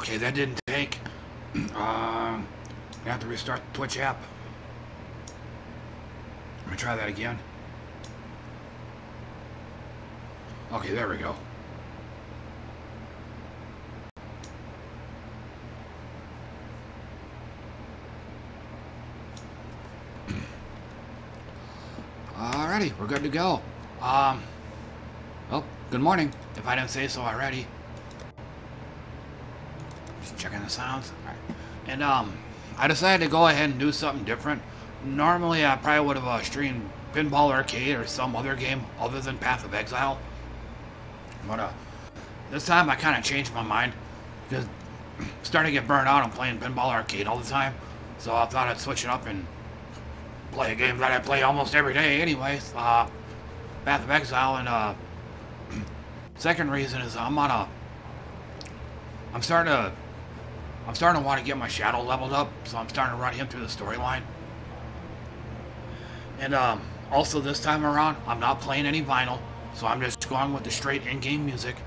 Okay, that didn't take. I have to restart the Twitch app. Let me try that again. Okay, there we go. Alrighty, we're good to go. Oh, good morning, if I didn't say so already. Just checking the sounds. All right. And I decided to go ahead and do something different. Normally, I probably would have streamed Pinball Arcade or some other game other than Path of Exile. But this time I kind of changed my mind because I'm starting to get burned out on playing Pinball Arcade all the time. So I thought I'd switch it up and play a game that I play almost every day anyways. Path of Exile. And second reason is I'm starting to want to get my Shadow leveled up, so I'm starting to run him through the storyline. And also this time around, I'm not playing any vinyl, so I'm just going with the straight in-game music.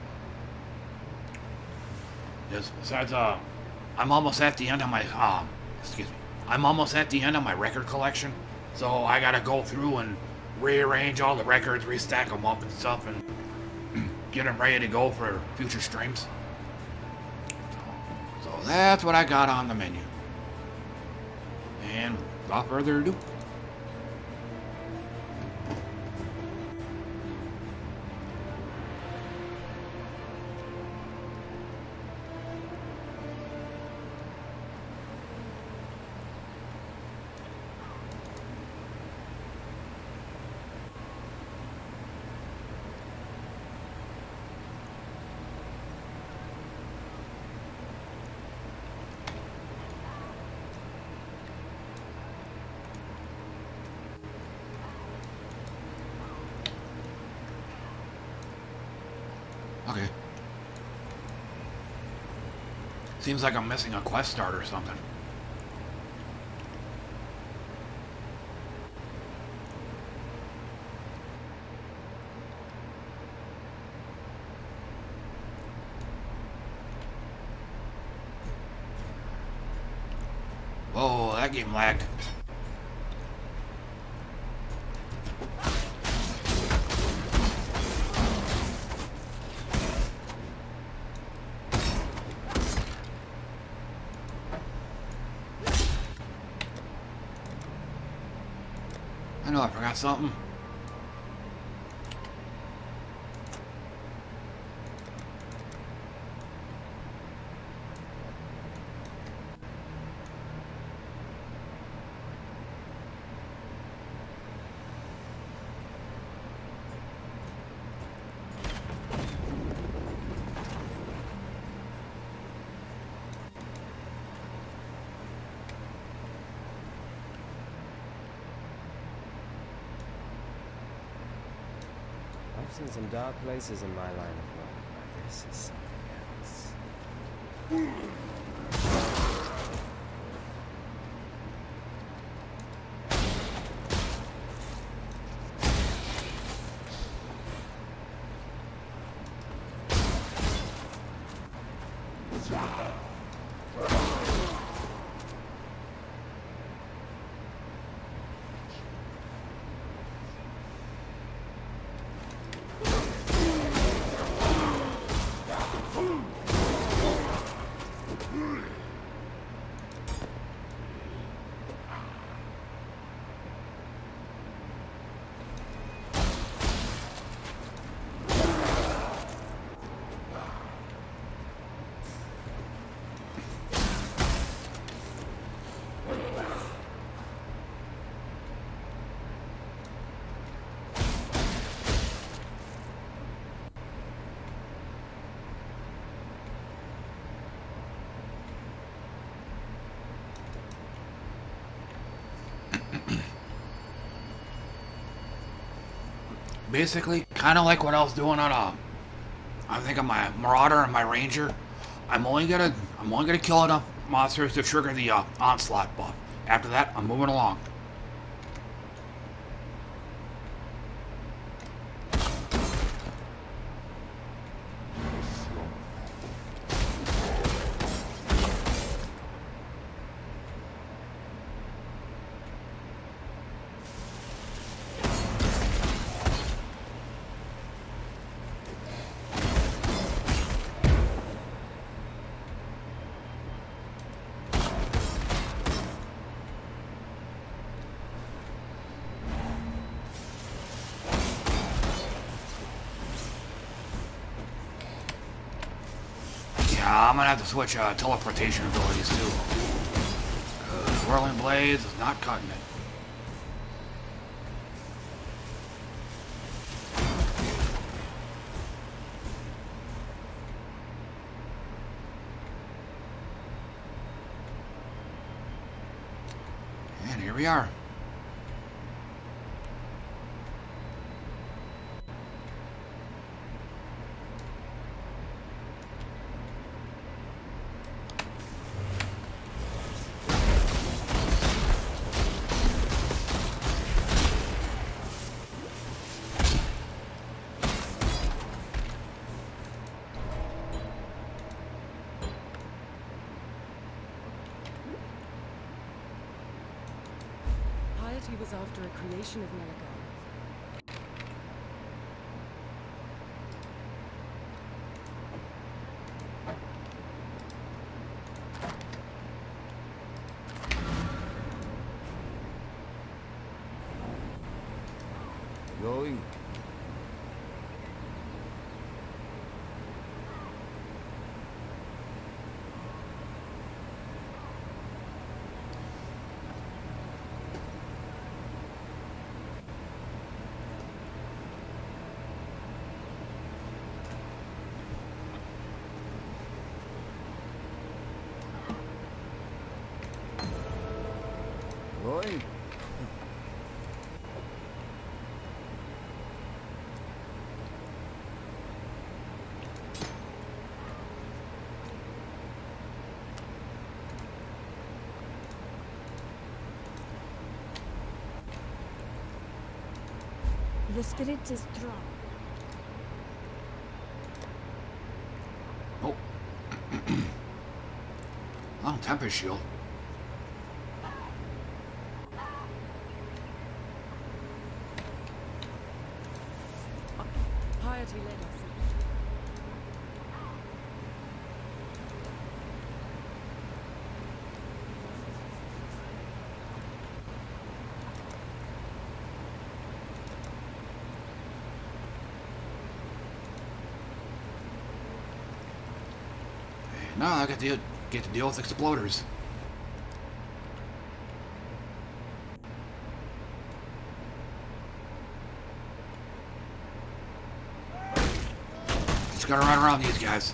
Besides, I'm almost at the end of my I'm almost at the end of my record collection, so I gotta go through and rearrange all the records, restack them up and stuff, and get them ready to go for future streams. So that's what I got on the menu. And without further ado, seems like I'm missing a quest start or something. Whoa, that game lagged. I forgot something. I've seen some dark places in my line of work, but this is something else. Basically, kind of like what I was doing on I think on my Marauder and my Ranger. I'm only gonna kill enough monsters to trigger the onslaught buff. After that, I'm moving along. I'm gonna have to switch teleportation abilities too. Whirling Blades is not cutting it. And here we are. Piety was after a creation of Nelagar. Going. Going. The spirit is strong. Oh. Oh, Tempest Shield. Piety led us. Now I get to deal with exploders. Just gotta run around these guys.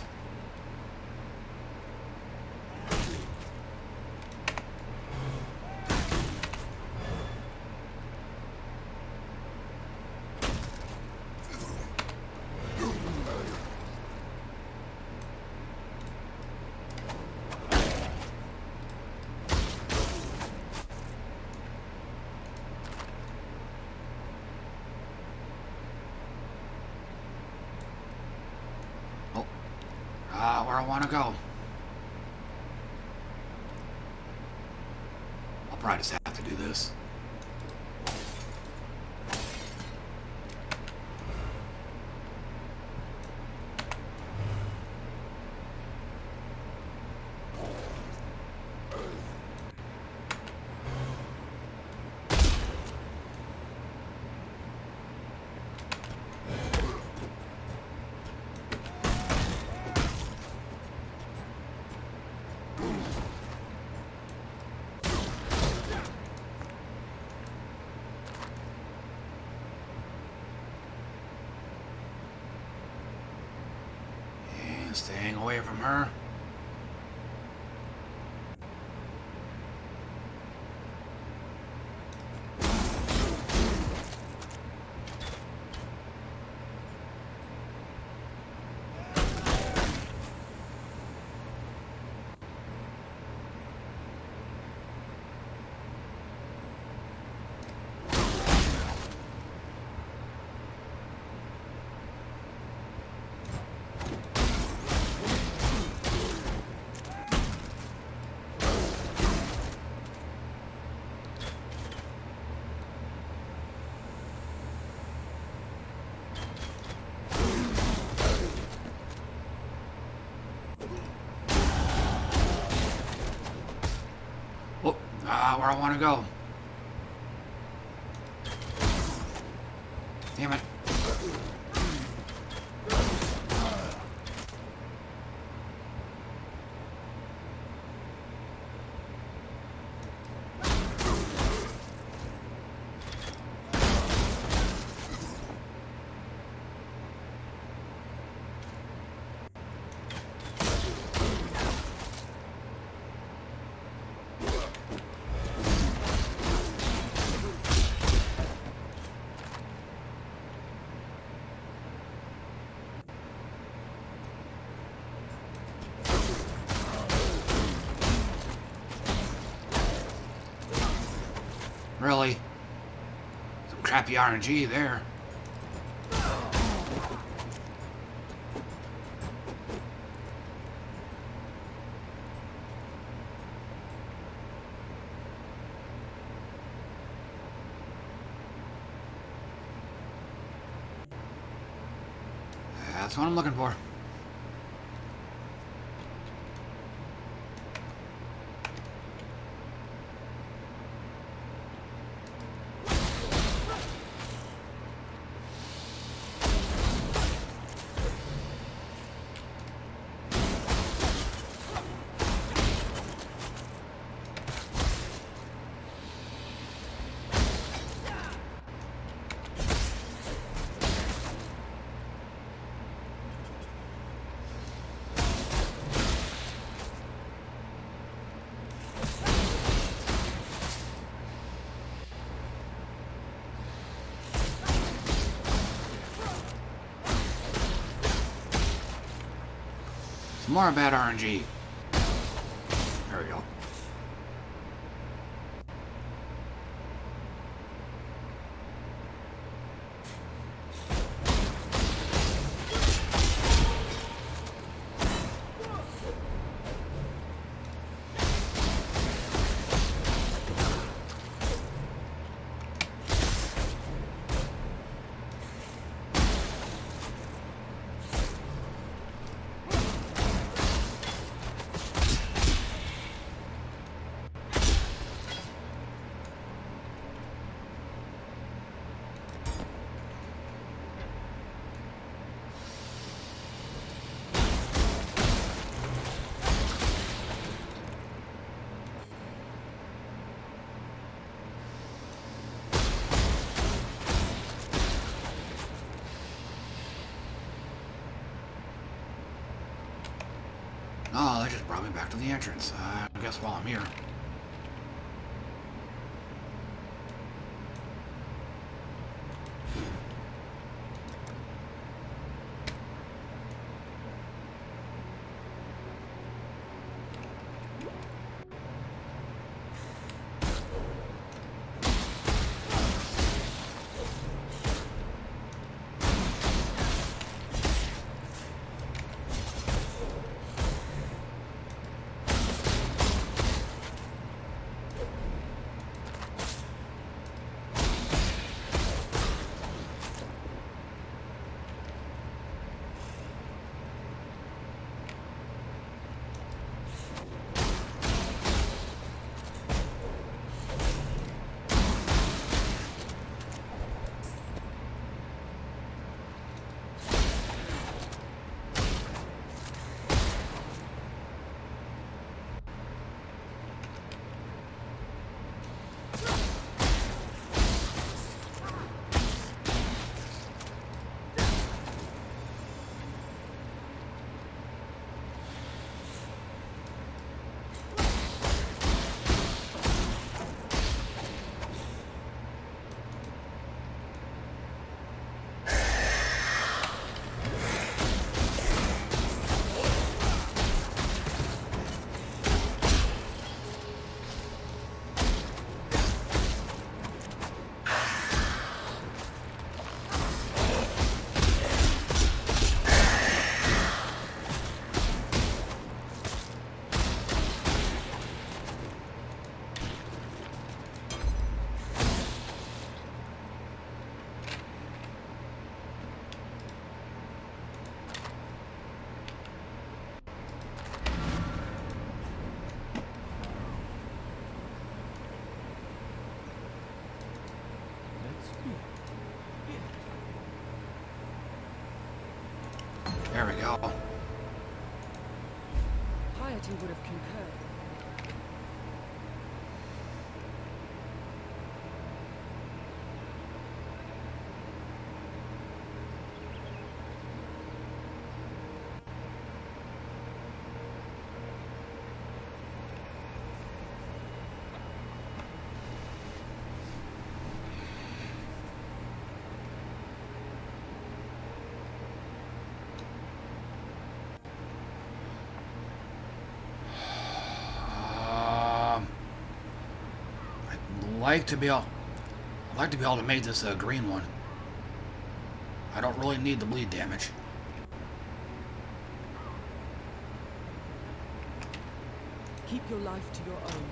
Where I want to go. I'll probably just have to do this. Staying away from her. Where I want to go. Damn it. really. Some crappy RNG there. That's what I'm looking for. More bad RNG. There we go. Oh, that just brought me back to the entrance. I guess while I'm here. There we go. Piety would have concurred. Like to be able I'd like to be able to make this a green one. I don't really need the bleed damage. Keep your life to your own.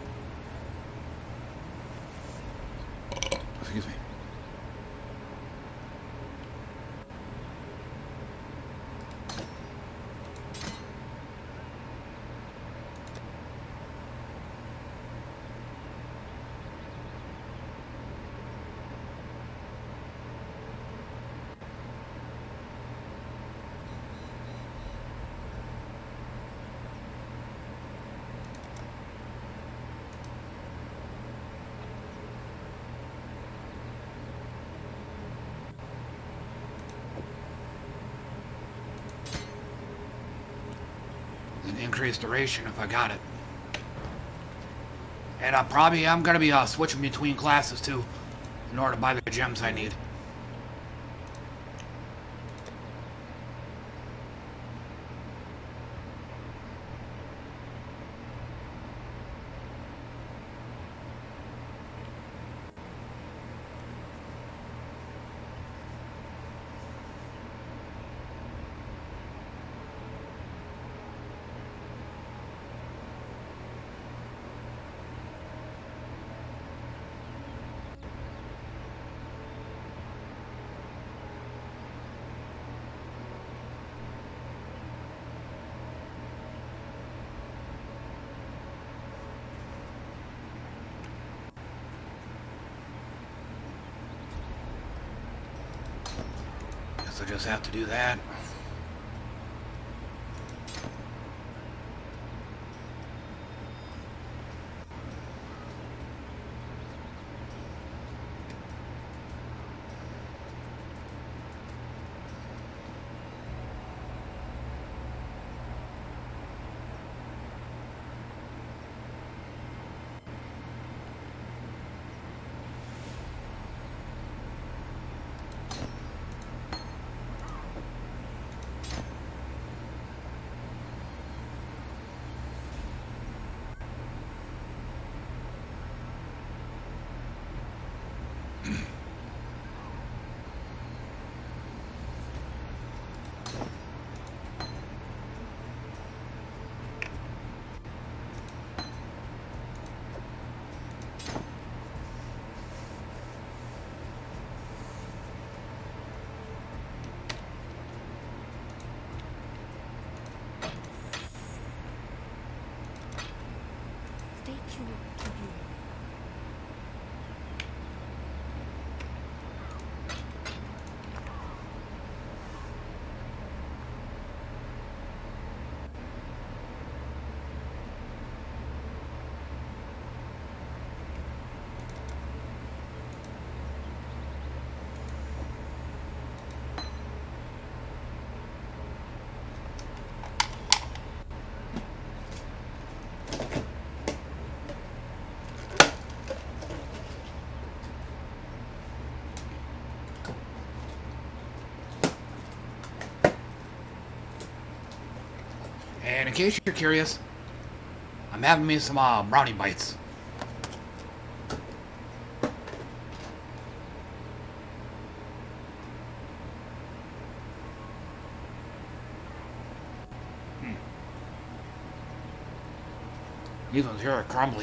Excuse me. Increased duration if I got it. And I'm going to be switching between classes too in order to buy the gems I need. I just have to do that. Stay true to you. And in case you're curious, I'm having me some brownie bites. These ones here are crumbly.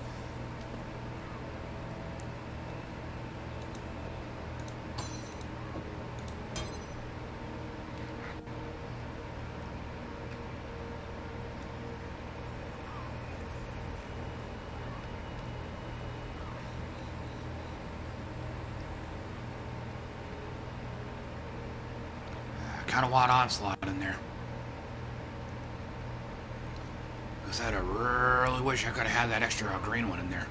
Kind of want Onslaught in there. Because I really wish I could have had that extra green one in there.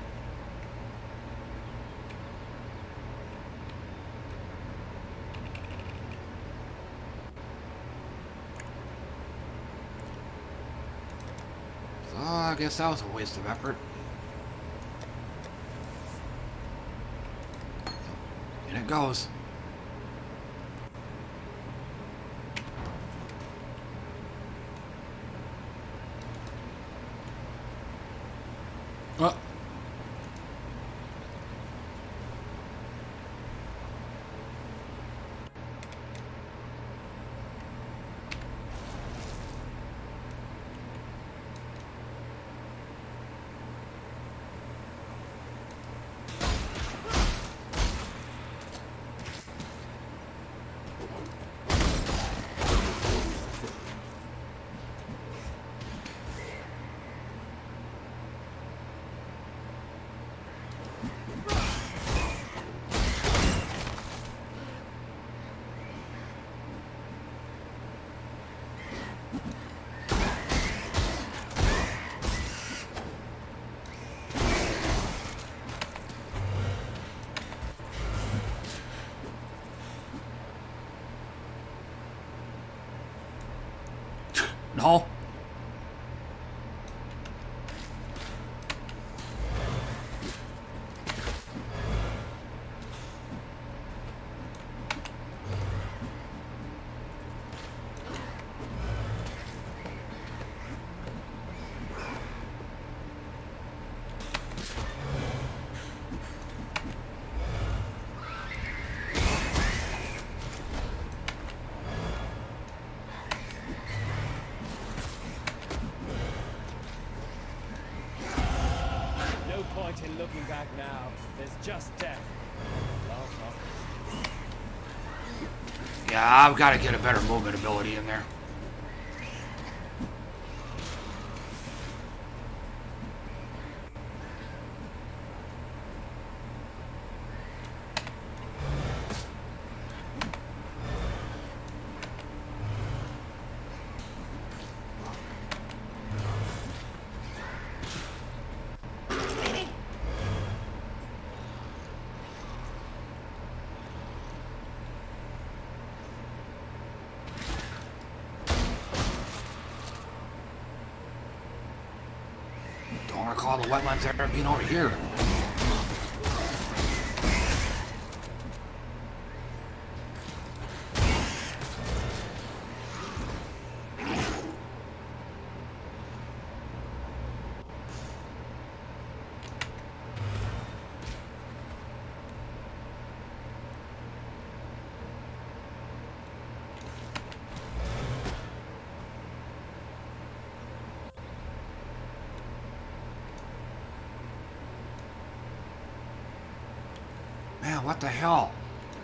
So I guess that was a waste of effort. And it goes. No? No point in looking back now. There's just death. Yeah, I've got to get a better movement ability in there. Don't recall the wetlands ever being over here. Man, what the hell?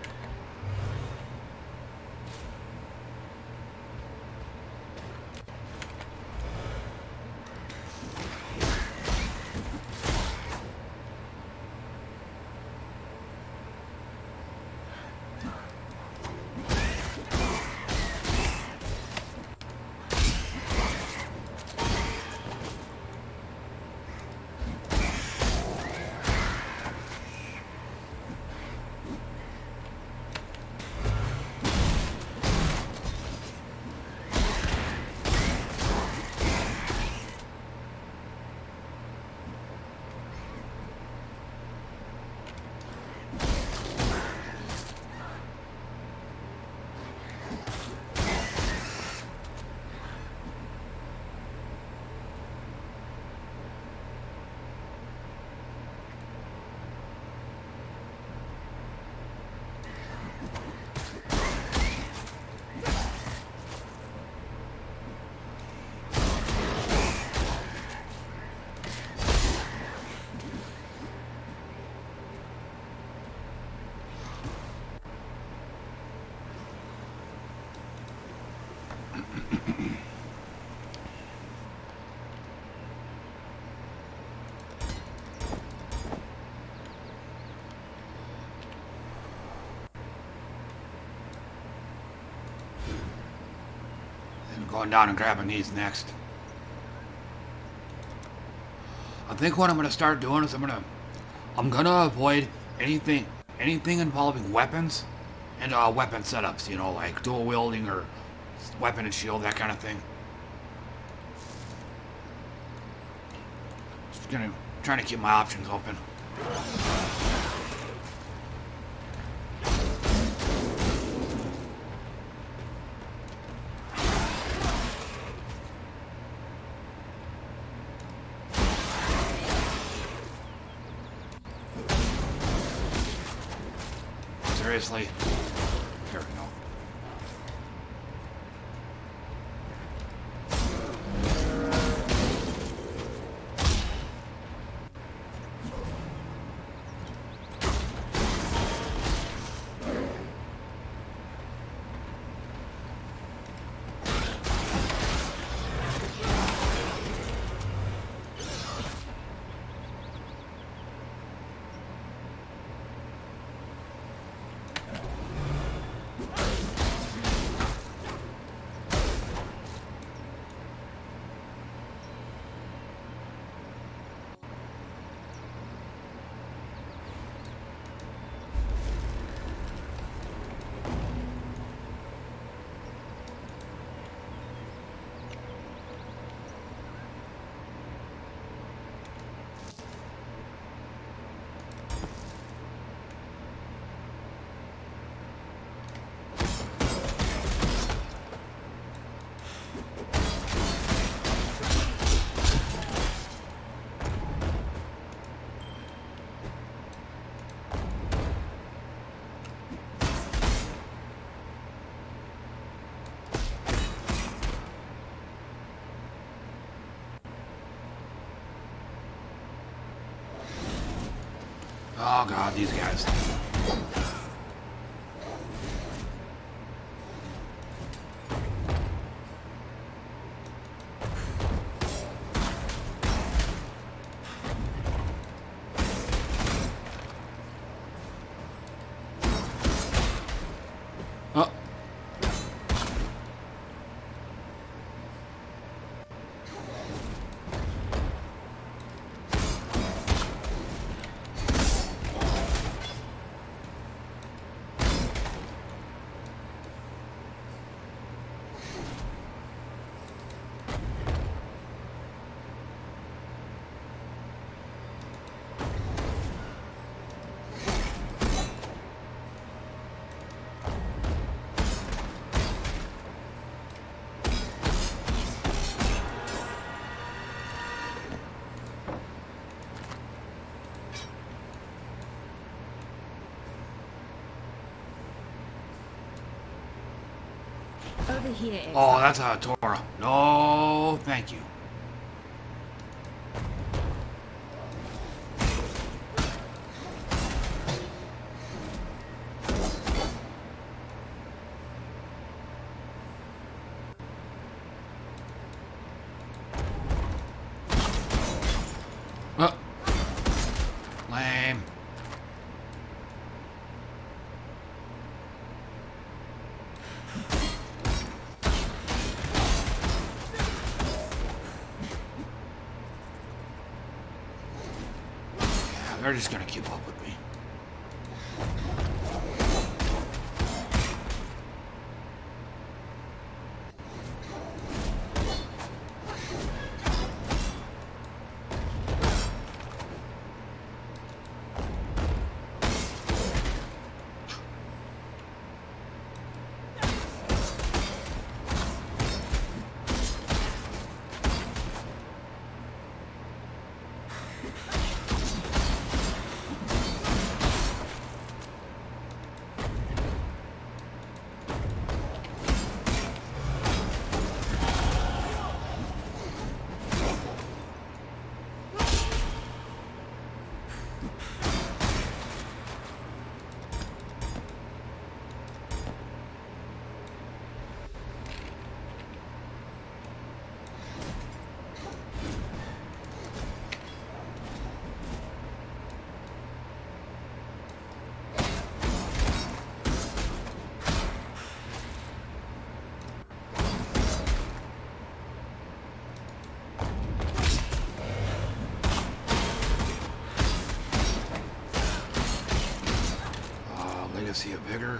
Going down and grabbing these next. I think what I'm gonna start doing is I'm gonna avoid anything involving weapons and weapon setups, you know, like dual wielding or weapon and shield, that kind of thing. Just trying to keep my options open. Seriously? Here we go. god, these guys. Oh. Over here. Oh, that's a Torah. No, thank you. Lame. They're just gonna keep up with me. Legacy of Vigor.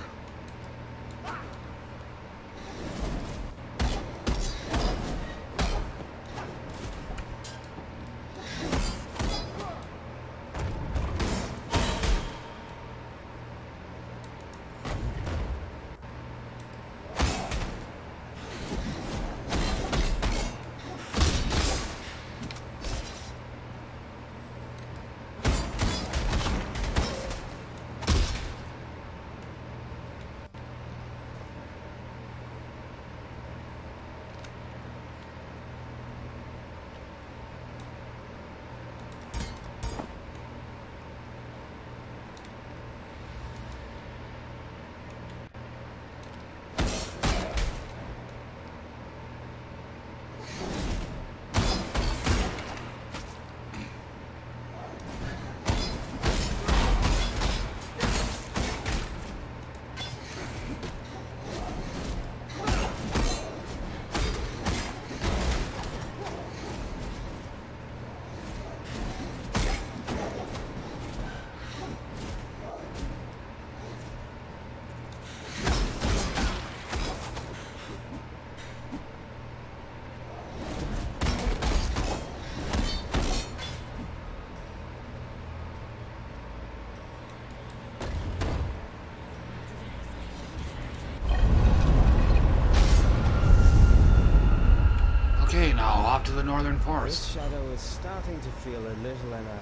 Okay, now off to the northern forest. This shadow is starting to feel a little inanimate.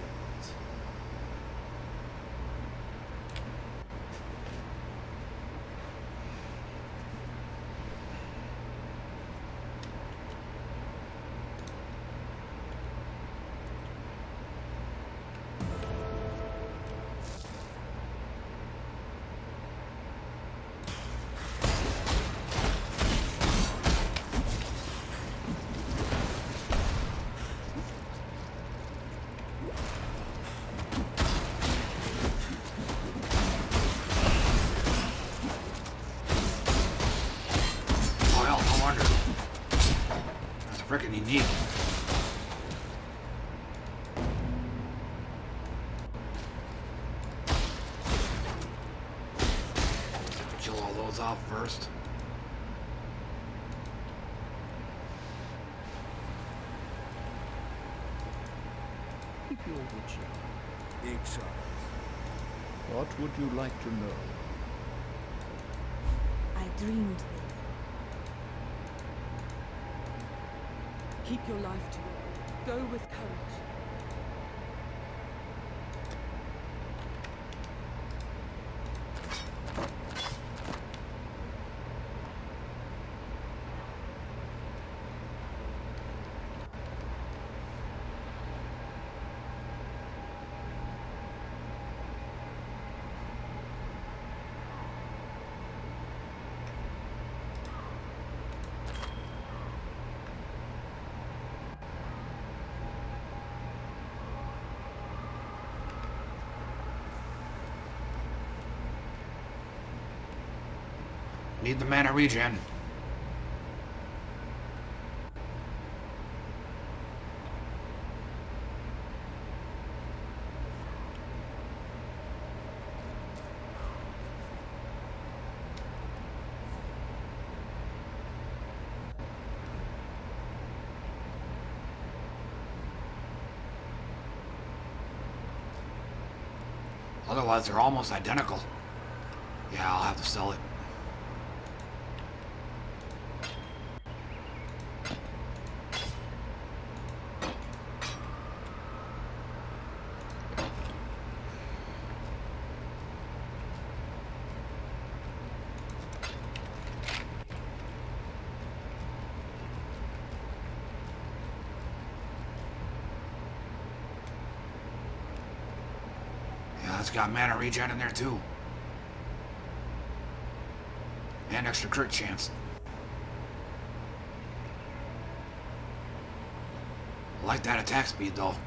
wonder. That's freaking unique. Kill all those off first. Keep your witch. Exiles. What would you like to know? I dreamed this. Keep your life to you. Go with courage. Need the mana regen. Otherwise, they're almost identical. Yeah, I'll have to sell it. It's got mana regen in there too. And extra crit chance. I like that attack speed though.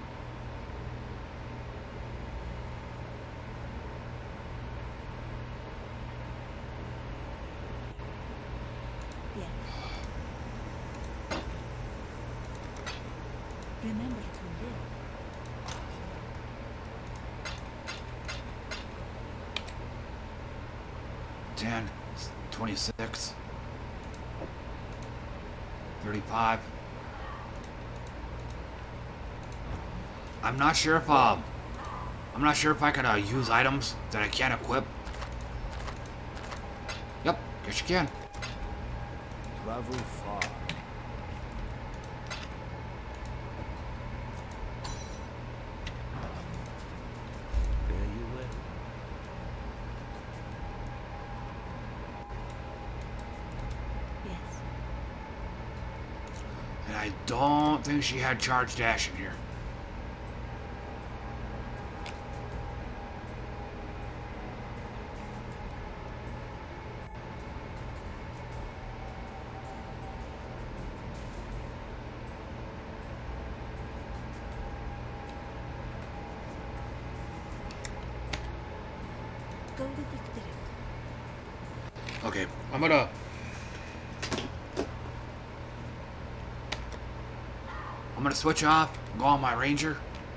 Yes. Remember to live. 10, 26, 35. I'm not sure if I can use items that I can't equip. Yep, guess you can. Travel far. I don't think she had charge dash in here. Go with the spirit. Okay, I'm gonna switch off, go on my ranger.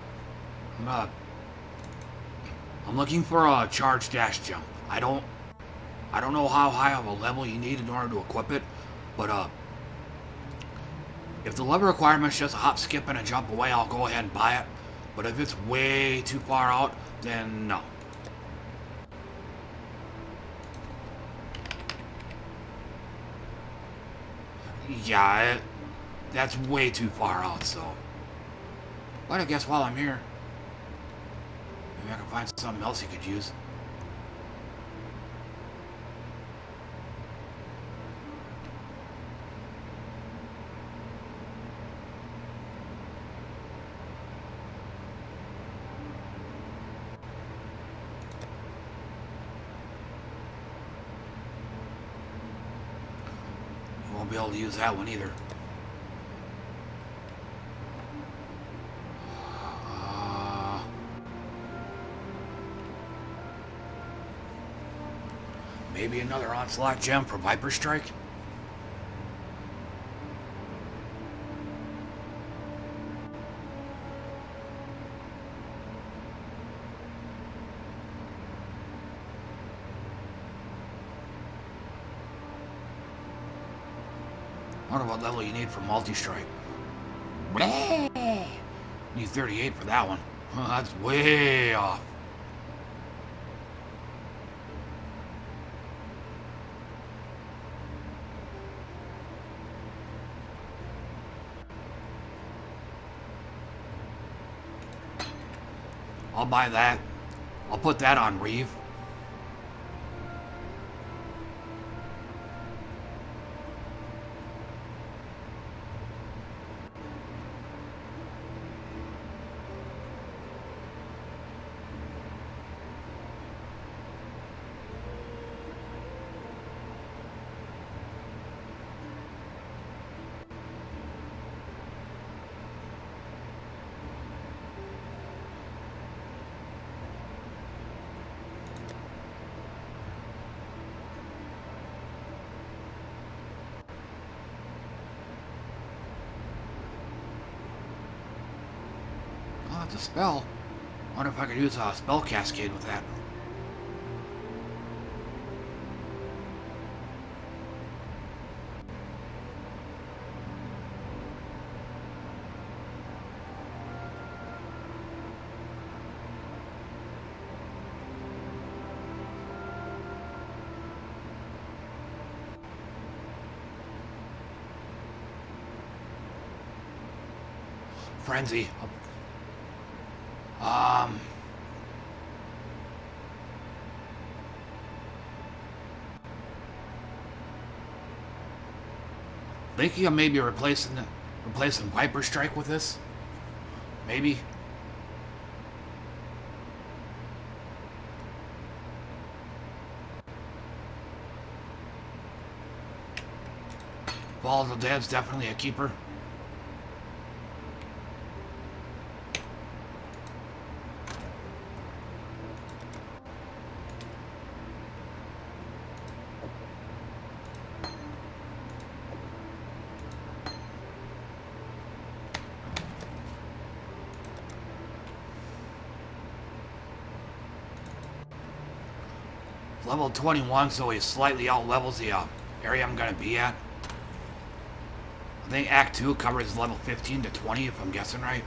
I'm looking for a charge dash jump. I don't know how high of a level you need in order to equip it, but if the level requirement's just a hop, skip, and a jump away, I'll go ahead and buy it. But if it's way too far out, then no. Yeah, that's way too far out, so. But I guess while I'm here, maybe I can find something else you could use. You won't be able to use that one either. Maybe another onslaught gem for Viper Strike? I wonder what level you need for multi-strike. Need 38 for that one. That's way off. I'll buy that. I'll put that on Reeve. A spell. I wonder if I could use a spell cascade with that. Frenzy. Thinking of maybe replacing Viper Strike with this. Maybe. Volatile Dead's definitely a keeper. Level 21, so he slightly out-levels the area I'm going to be at. I think Act 2 covers level 15 to 20, if I'm guessing right.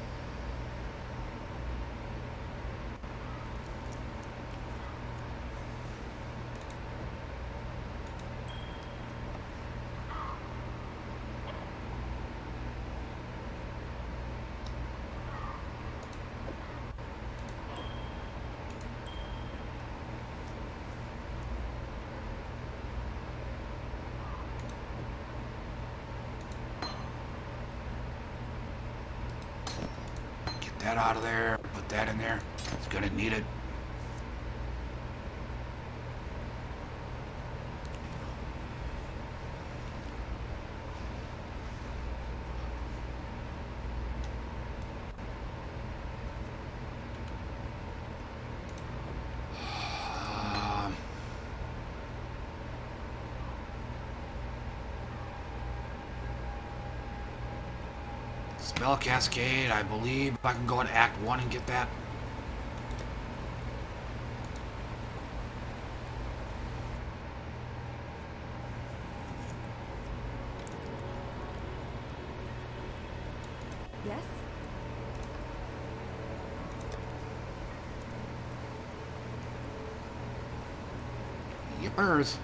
That out of there, put that in there. It's gonna need it. Spell Cascade, I believe I can go into Act 1 and get that. Yes? Yippers.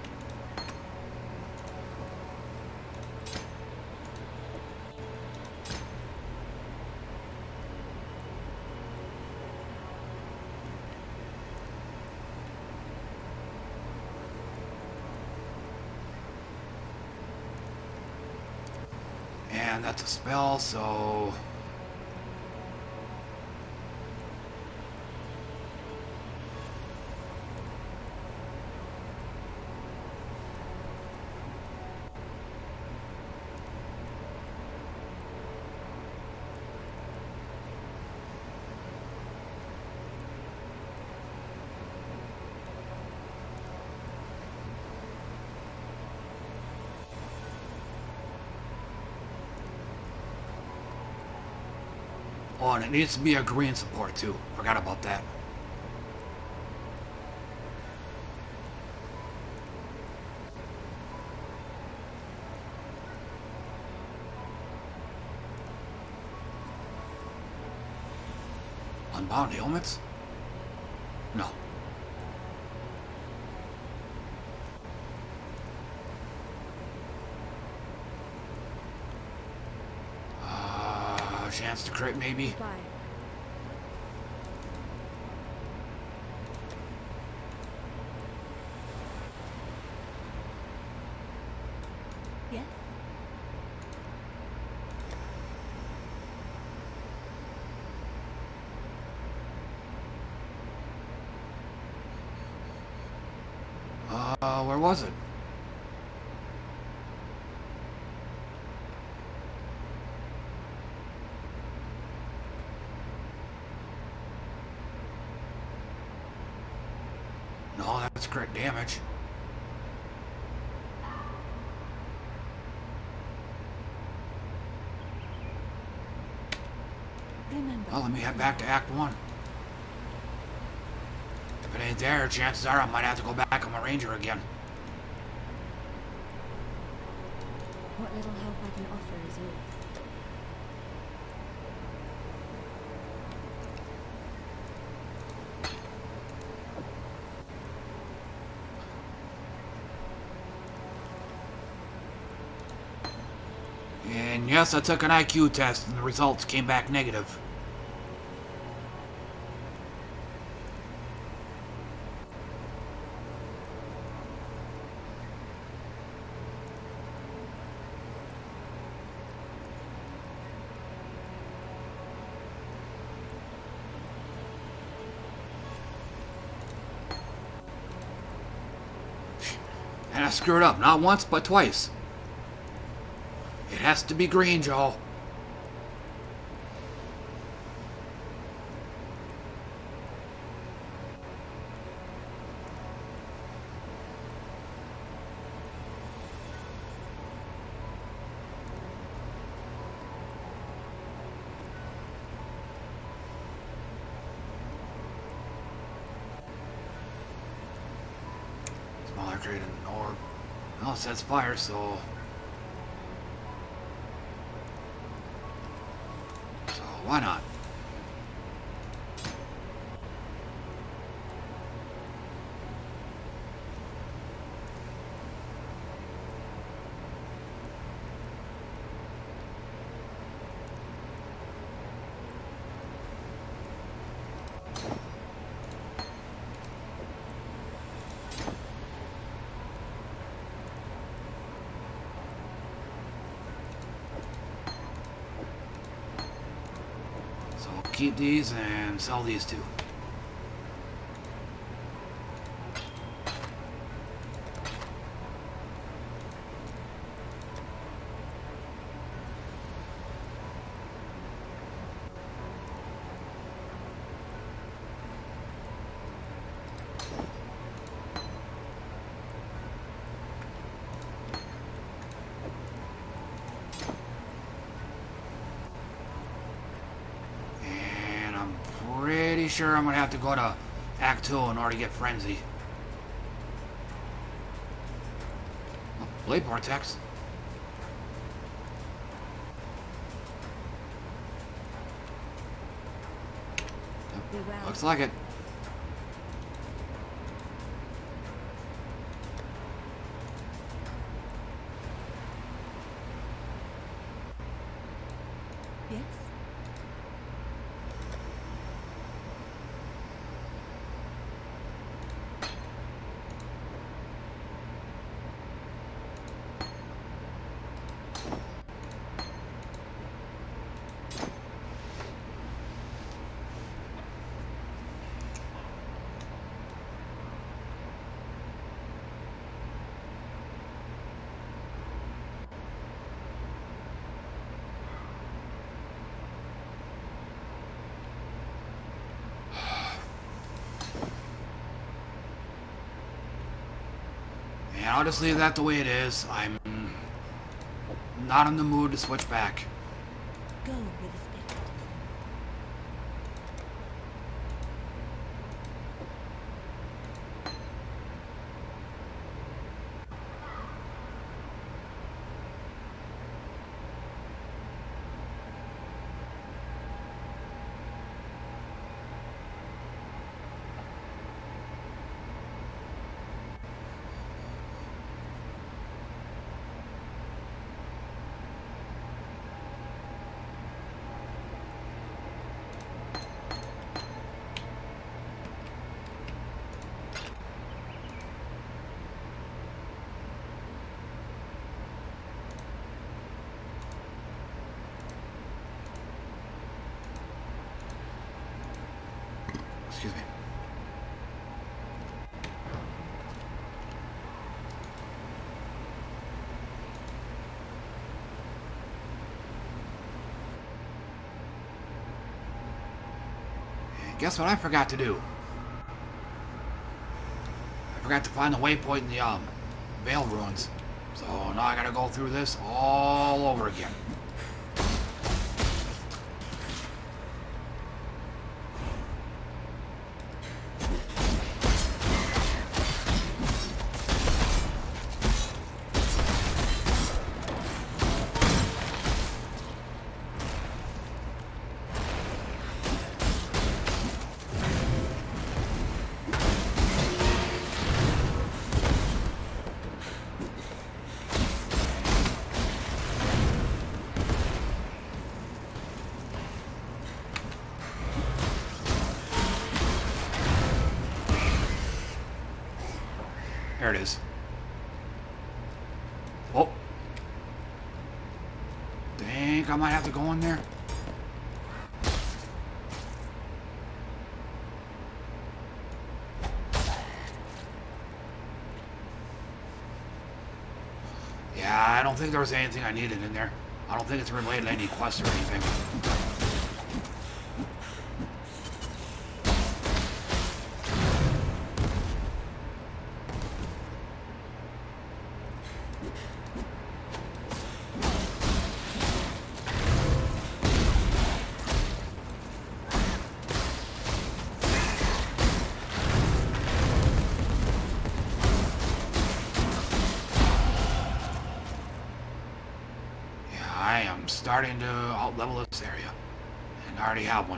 And that's a spell, so... Oh, and it needs to be a green support too. Forgot about that. Unbound helmets? No. Chance to crit, maybe? Bye. Yes? Where was it? No, that's crit damage. Remember. Well, let me head back to Act 1. If it ain't there, chances are I might have to go back on my ranger again. What little help I can offer is yours. And yes, I took an IQ test and the results came back negative. And I screwed up, not once, but twice. It has to be green, Joel. Smaller crate and orb. Well, it says fire, so why not? So keep these and sell these two. Pretty sure I'm gonna have to go to Act 2 in order to get Frenzy. Oh, Blade Vortex. Be well. Looks like it. Yes? And I'll just leave that the way it is. I'm not in the mood to switch back. Go with the spirit. guess what I forgot to do? I forgot to find the waypoint in the Vale Ruins. So now I gotta go through this all over again. There it is. Oh. Think I might have to go in there. Yeah, I don't think there was anything I needed in there. I don't think it's related to any quests or anything. Starting to out-level this area, and I already have one.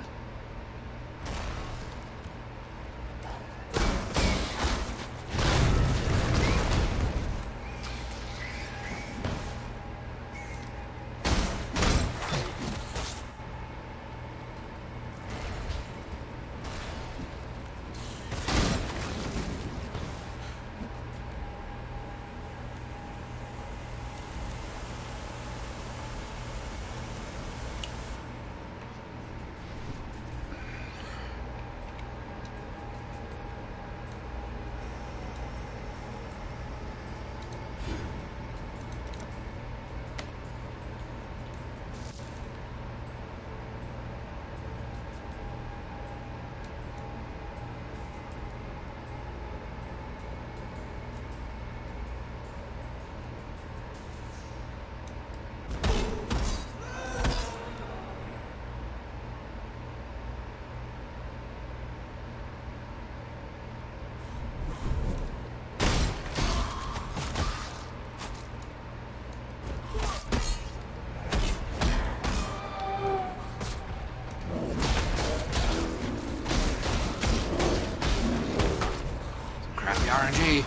RNG.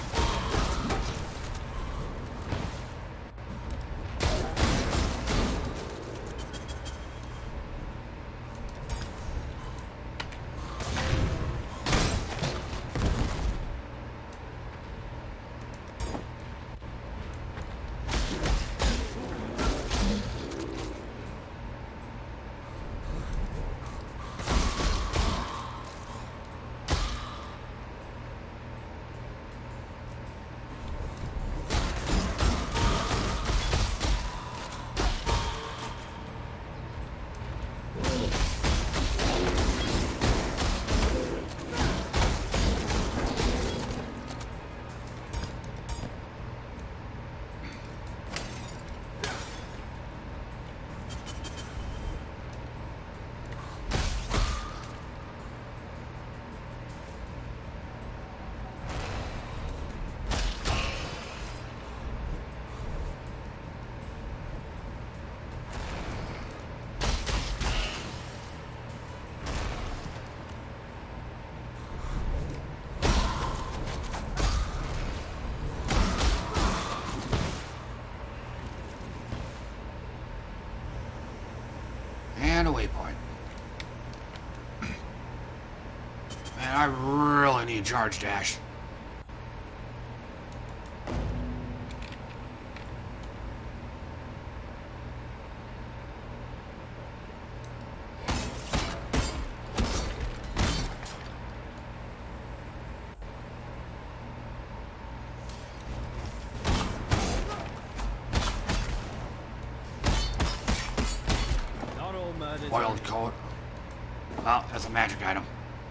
And a waypoint. Man, I really need charge dash. Wild coat. Well, that's a magic item.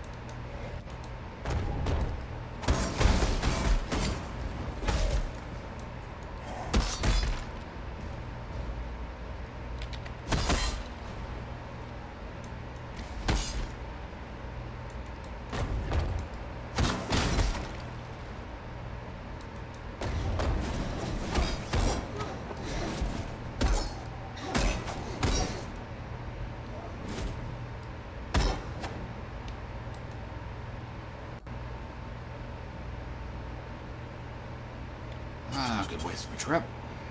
Good waste of a trip.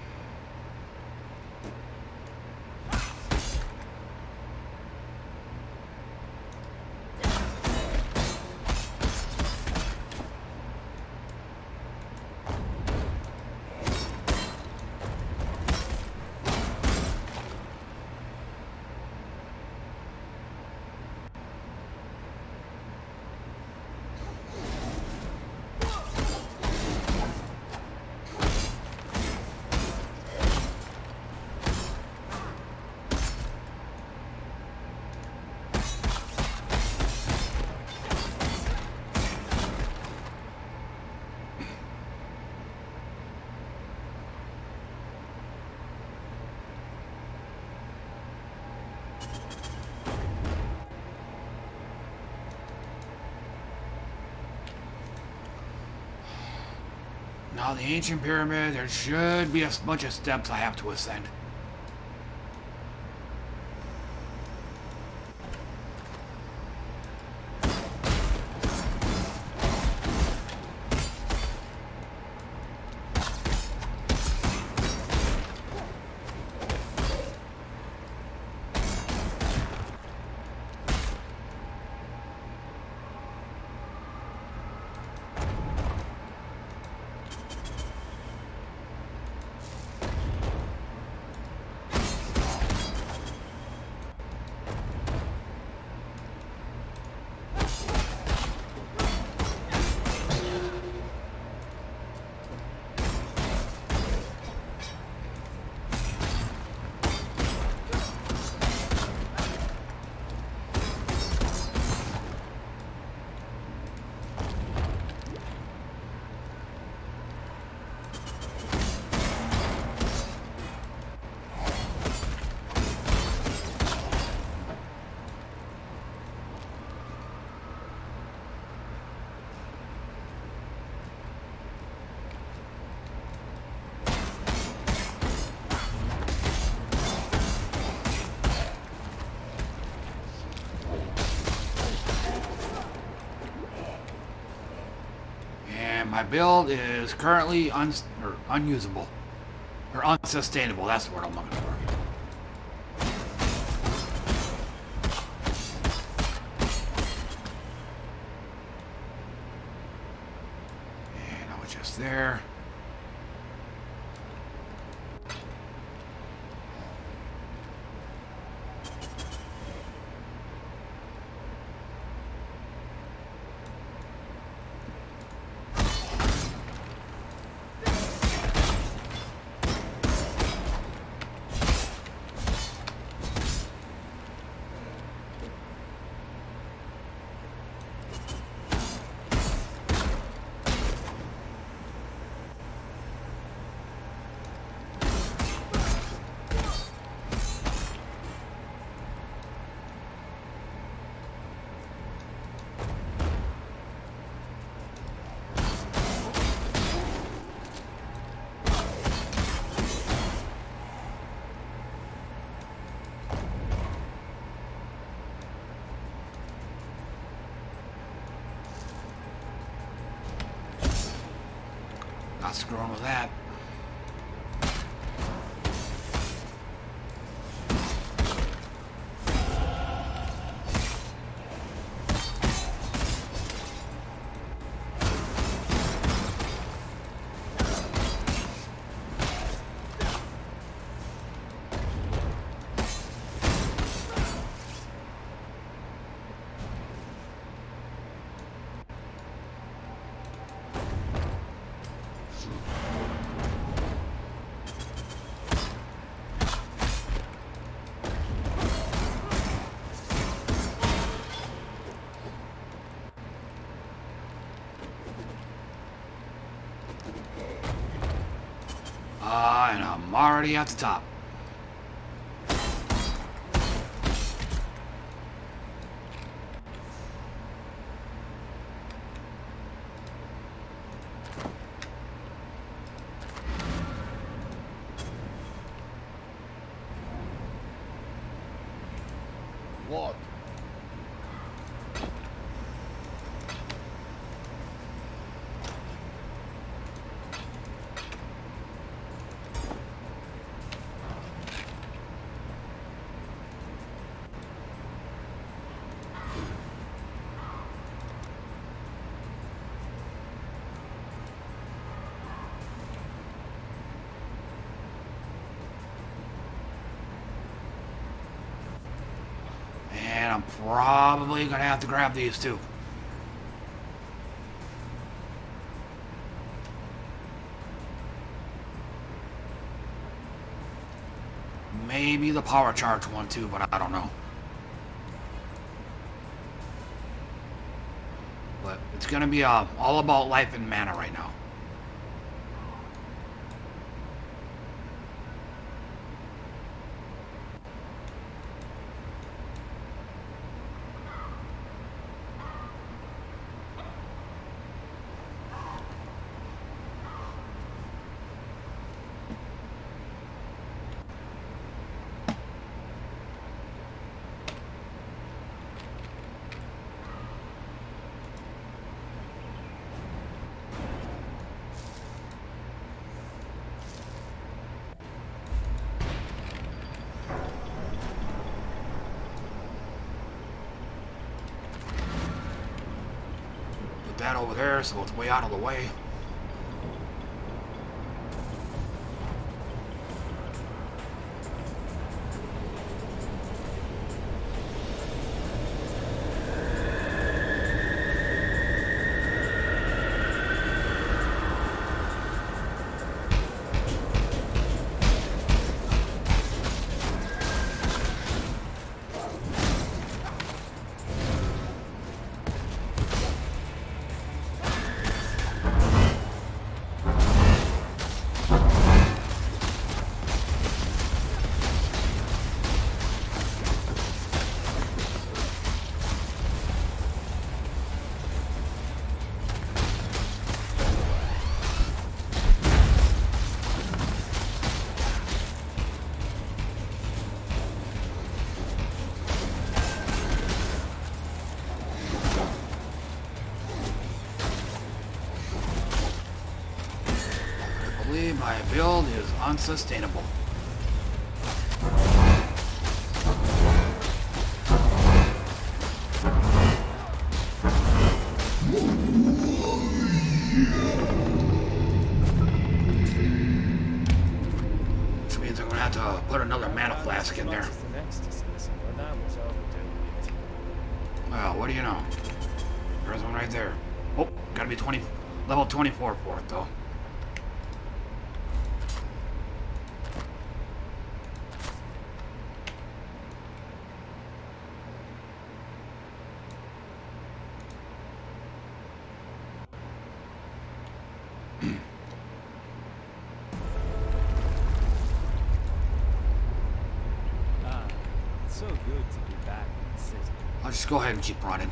Now the ancient pyramid, there should be a bunch of steps I have to ascend. My build is currently unusable. Or unsustainable, that's the word I'm looking for. And I was just there. Not screwing with that. I'm already at the top. What? And I'm probably gonna have to grab these too. Maybe the power charge one too, but I don't know. But it's gonna be all about life and mana right now. That over there, so it's way out of the way. My build is unsustainable. Which means I'm gonna have to put another mana flask in there. Well, what do you know? There's one right there. Oh, gotta be level 24 for it though. I'll just go ahead and keep running.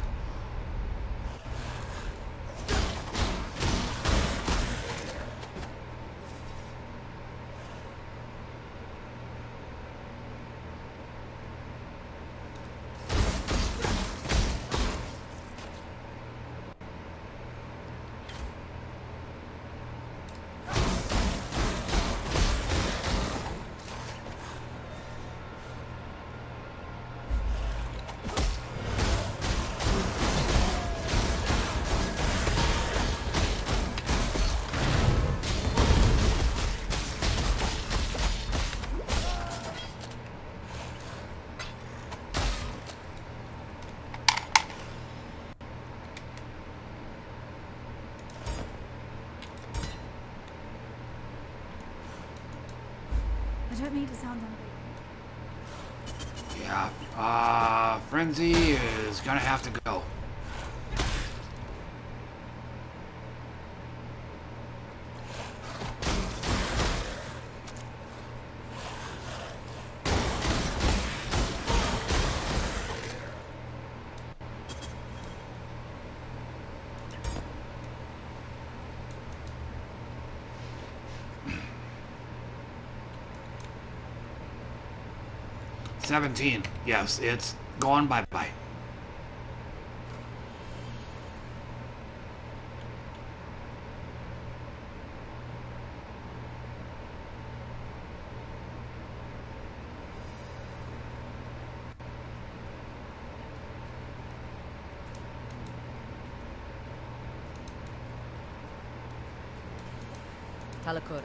I don't mean to sound angry. Yeah, Frenzy is gonna have to go. 17. Yes, it's gone bye-bye. Talakora.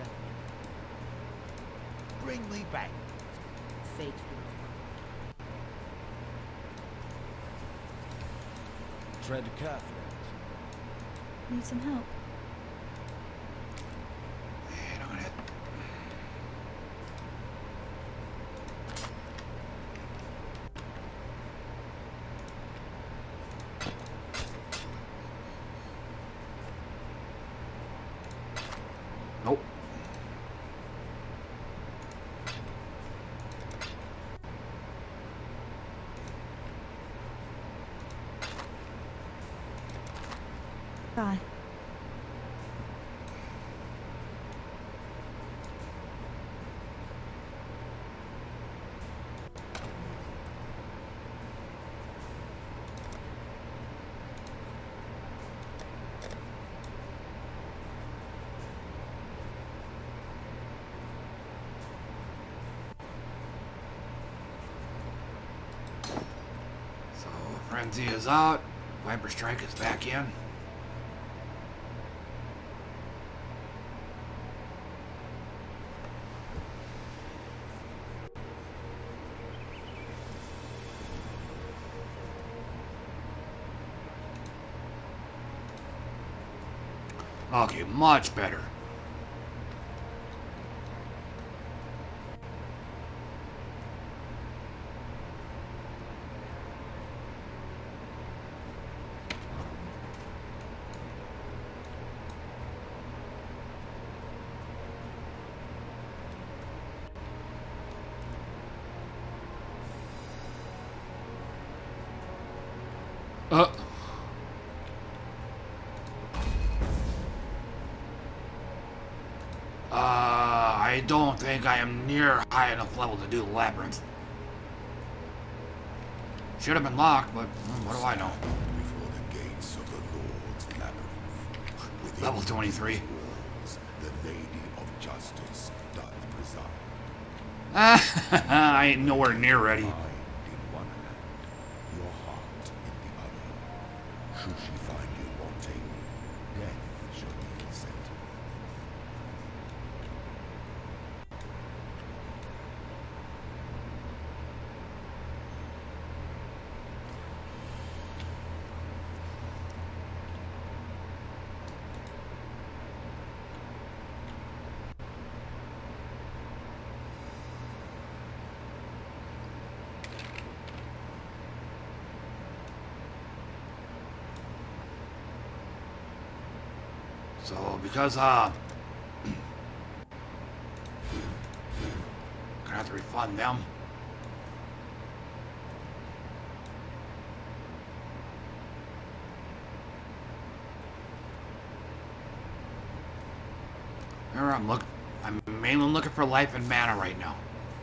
Bring me back. Fate. Tread carefully. Need some help? Man, I'm gonna hit. Nope. Bye. So, Frenzy is out. Viper Strike is back in. Okay, much better. I don't think I am near high enough level to do the labyrinth. Should have been locked, but what do I know? Before the gates of the Lord's labyrinth, within Level 23. walls, the Lady of Justice doth preside. I ain't nowhere near ready. Mind in one hand, your heart in the other. Should she find you wanting, death shall be your sentence. So, because, gonna have to refund them. Remember, I'm mainly looking for life and mana right now.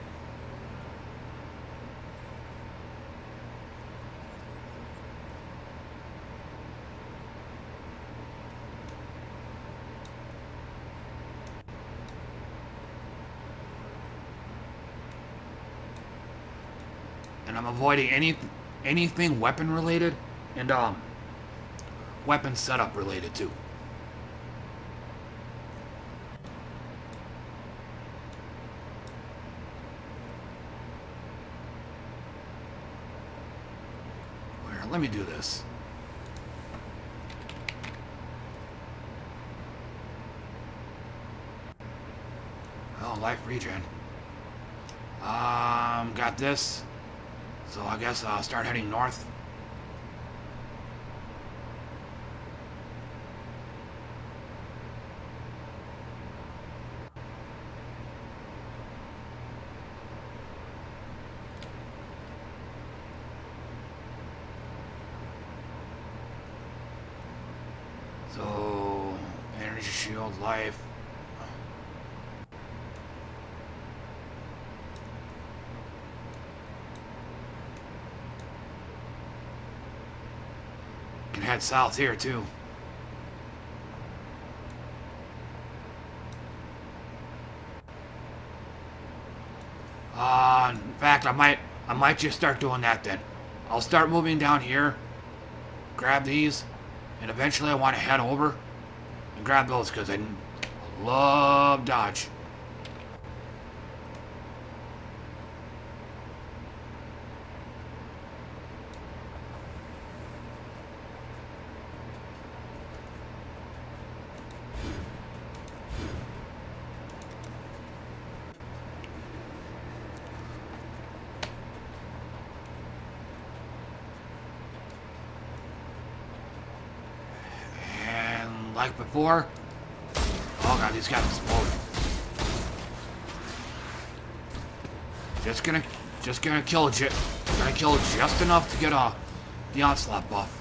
And I'm avoiding anything weapon related and weapon setup related too. Where? Let me do this. Oh, life regen. Got this. So I guess I'll start heading north. So, energy shield, life. head south here too. In fact, I might just start doing that then. I'll start moving down here, grab these, and eventually I want to head over and grab those because I love dodge. Like before. Oh god, these guys exploded. Just gonna kill just enough to get the onslaught buff.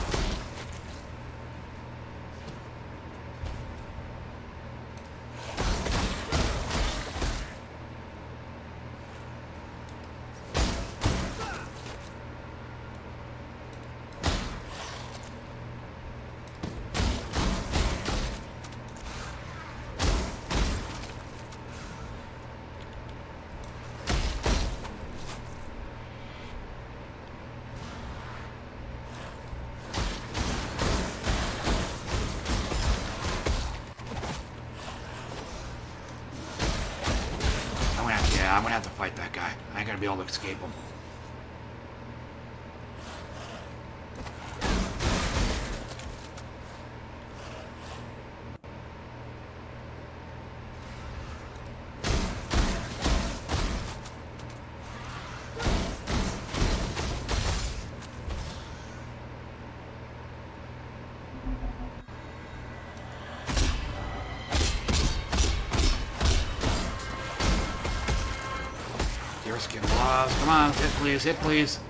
I'm gonna have to fight that guy. I ain't gonna be able to escape him. Skin gloves. Come on, hit please, hit please.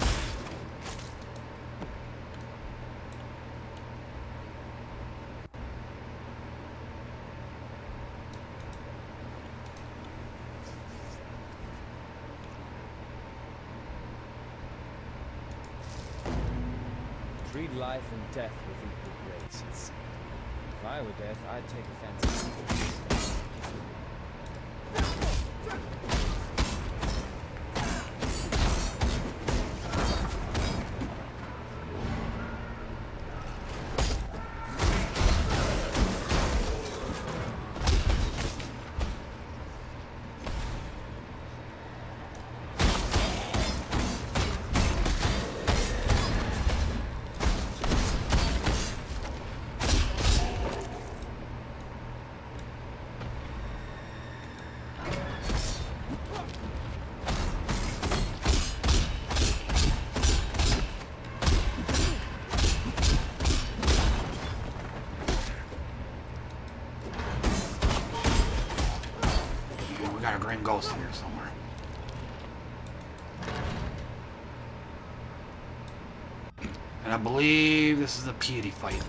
Treat life and death with equal grace, it seemed. If I were death, I'd take offense to this. Ghost here somewhere. And I believe this is a Piety fight.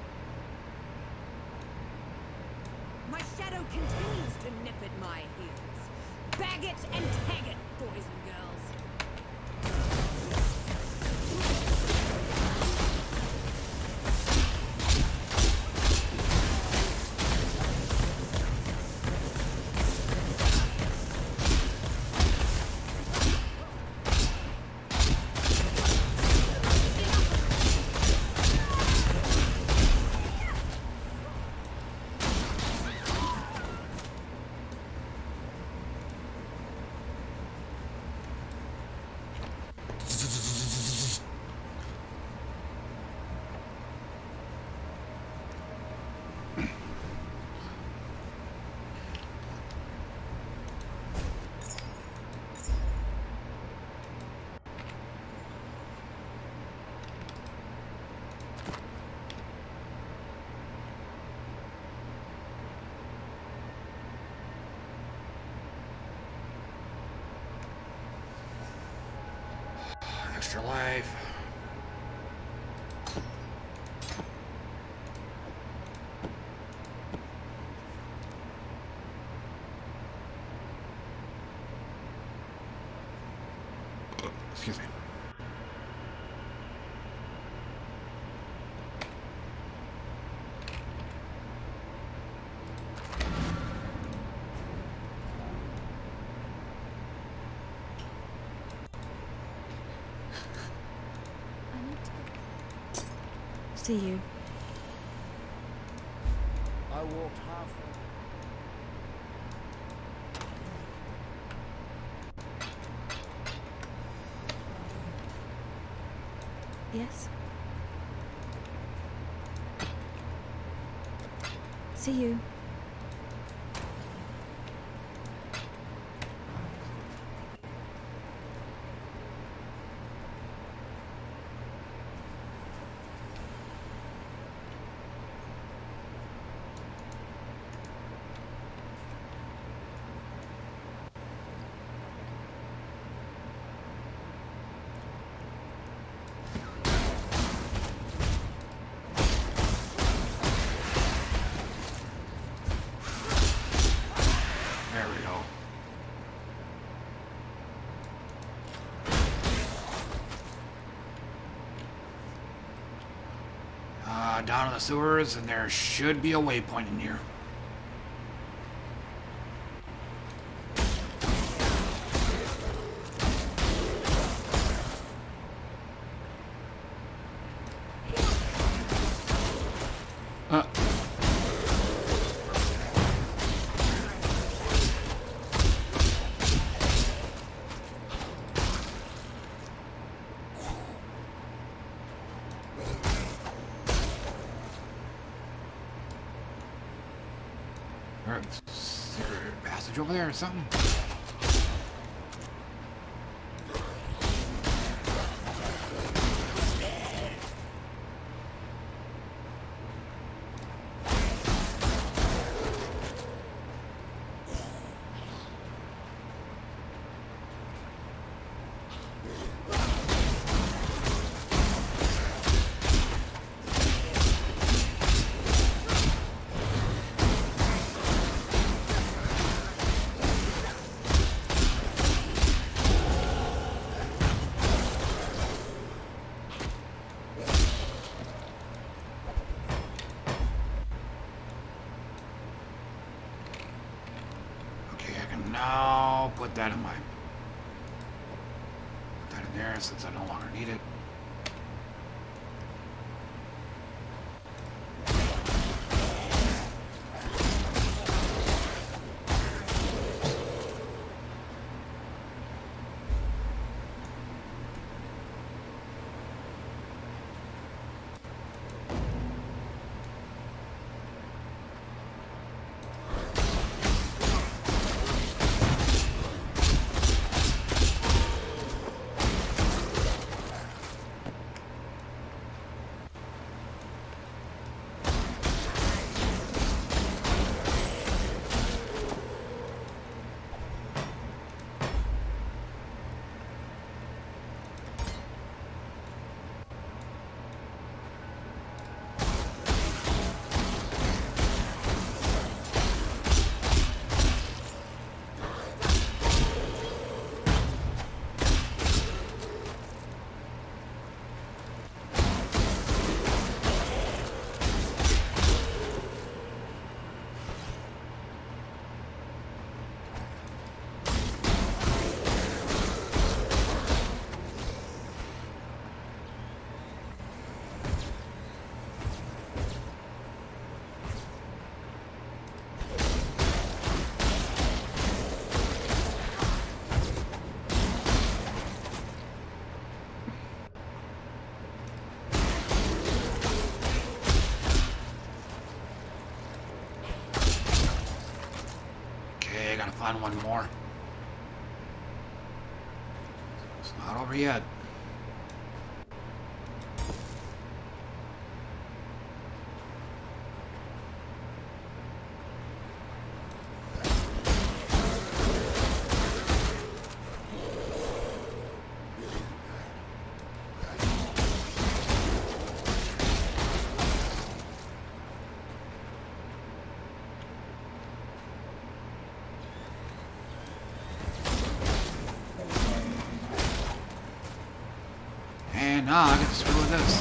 My shadow continues to nip at my heels. Bag it and tag it, boys and girls. Extra life. Excuse me. See you. I walked halfway. Yes? See you. Down in the sewers, and there should be a waypoint in here. Secret passage over there or something? Now put that in there since I no longer need it. Find one more. It's not over yet. Now I get to screw with this.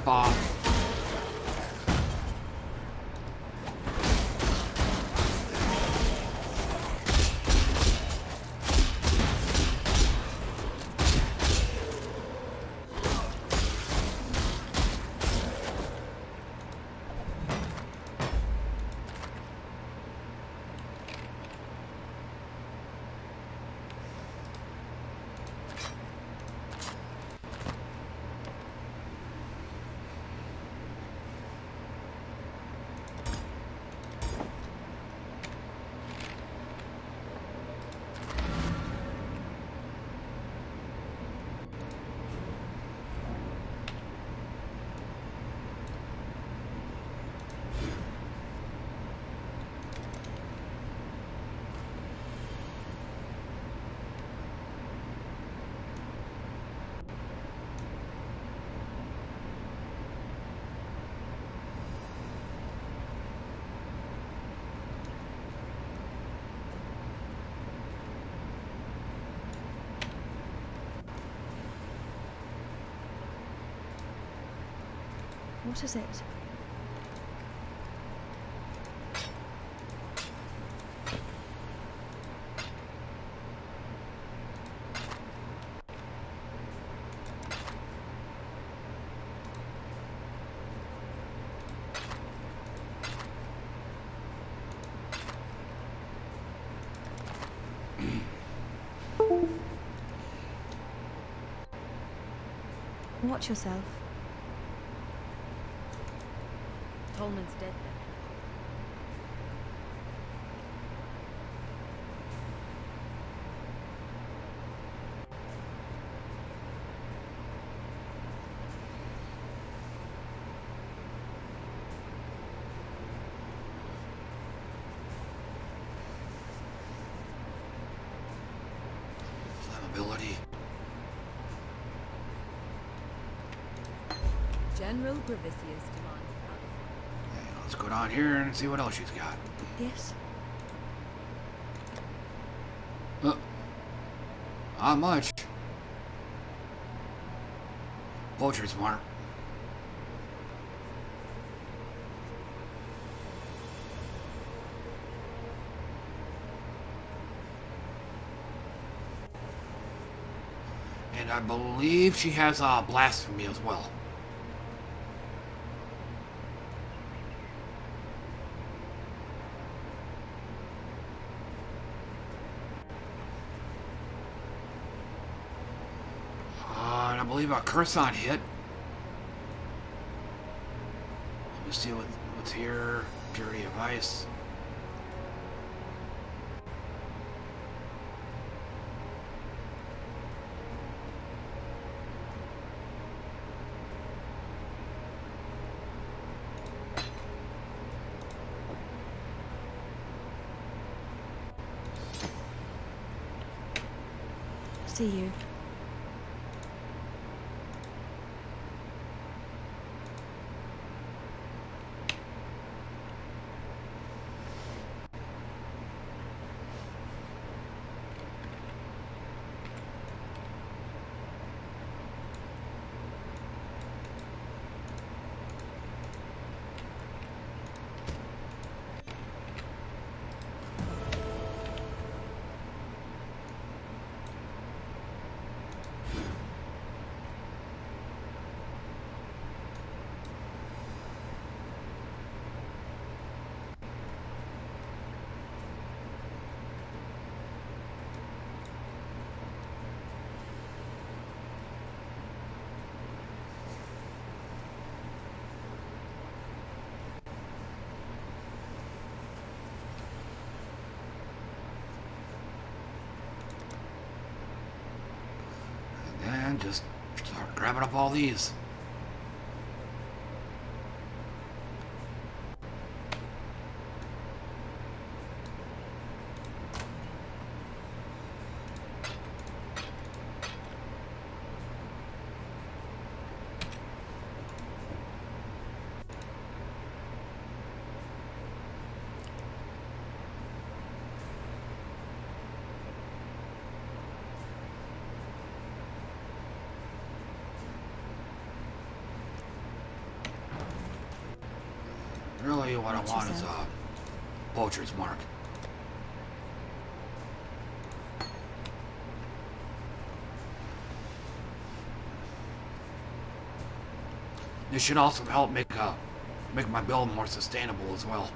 ripoff. What is it? Watch yourself. Tolman's dead then. Flammability. General Bravicius demands Okay, let's go down here and see what else she's got. Yes. Not much. Poultry smart. And I believe she has blasphemy as well. And I believe a curse on hit. Let me see what's here. Purity of ice. See you. And just start grabbing up all these. Really, what I Watch want is yourself. a poacher's mark. This should also help make my build more sustainable as well.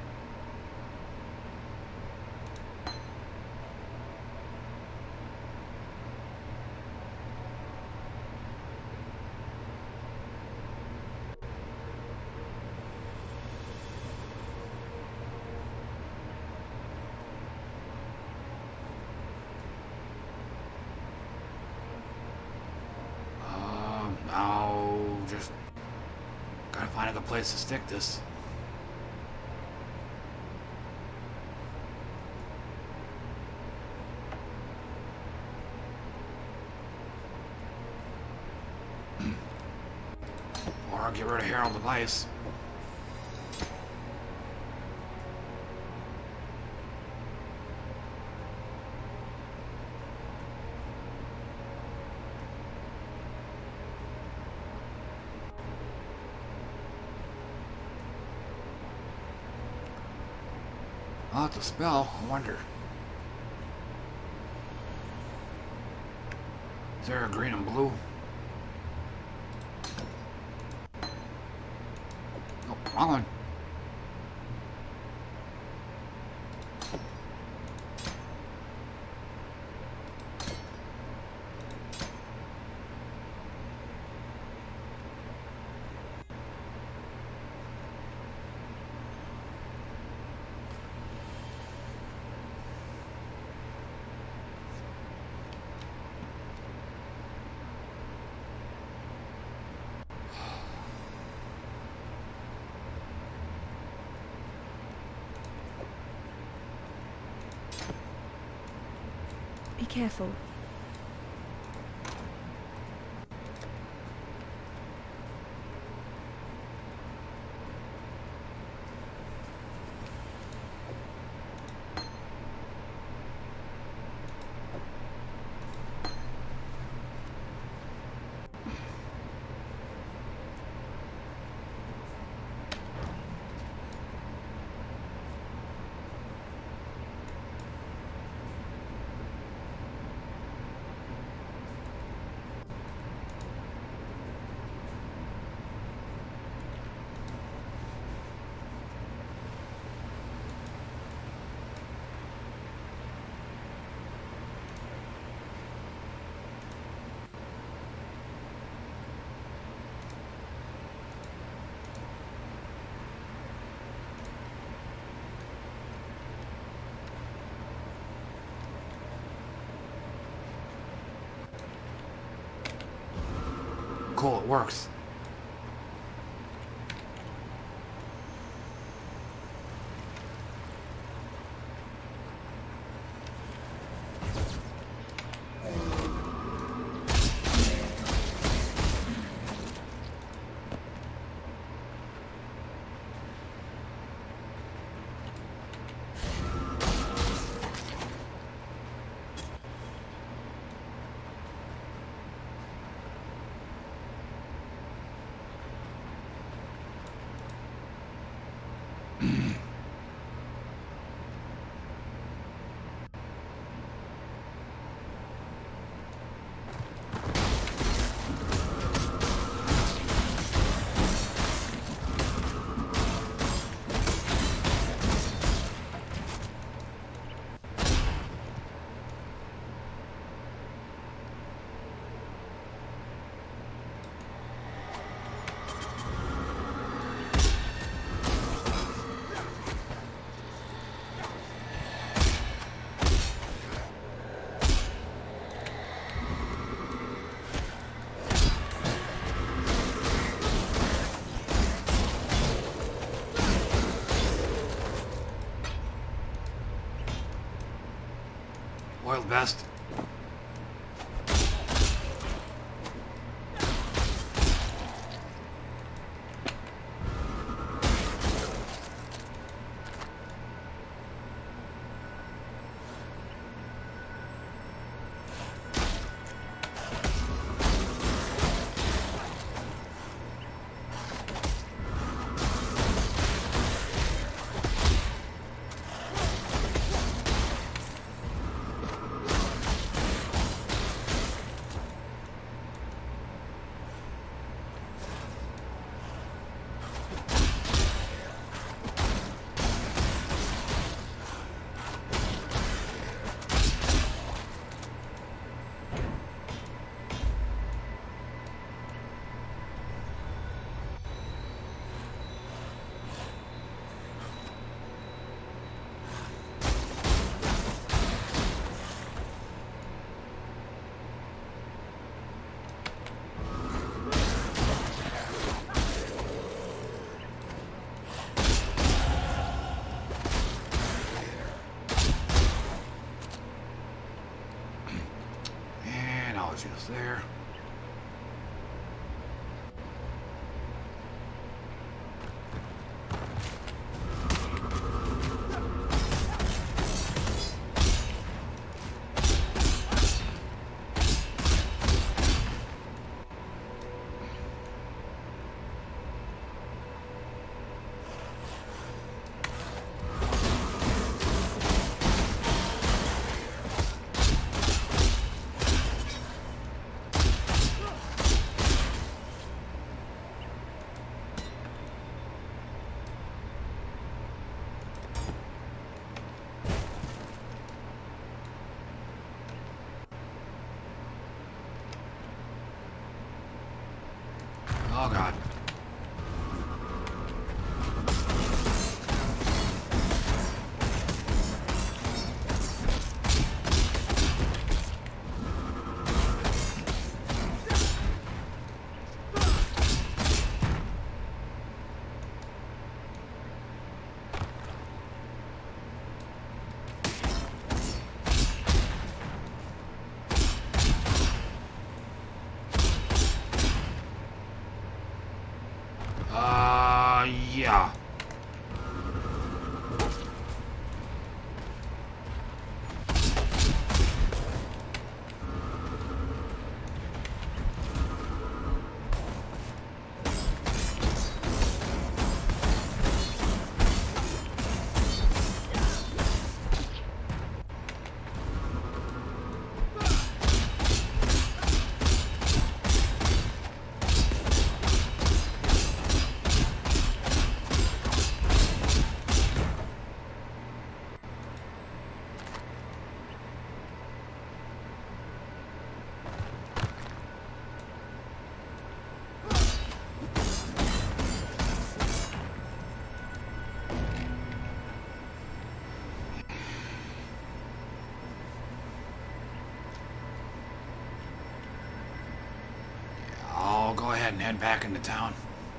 Now just gotta find a good place to stick this. Or get rid of Harold Device. Oh, it's a spell. I wonder. Is there a green and blue? Oh, wrong one. Be careful. Cool, it works. Oiled vest. there. Oh god. Yeah. I'll go ahead and head back into town.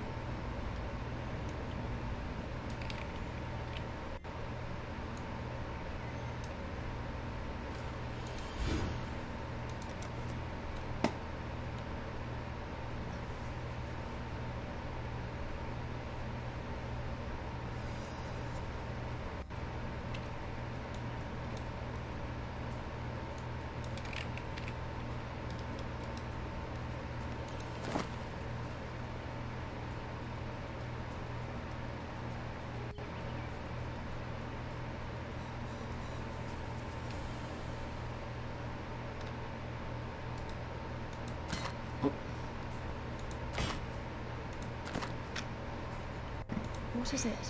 What is it?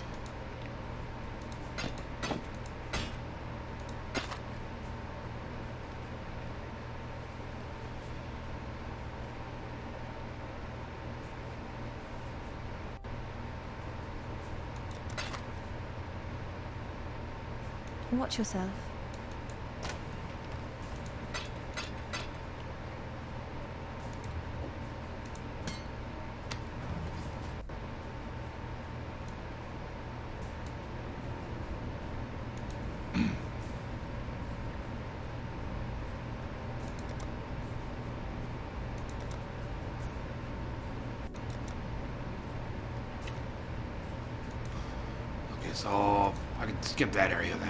Watch yourself. So I can skip that area then.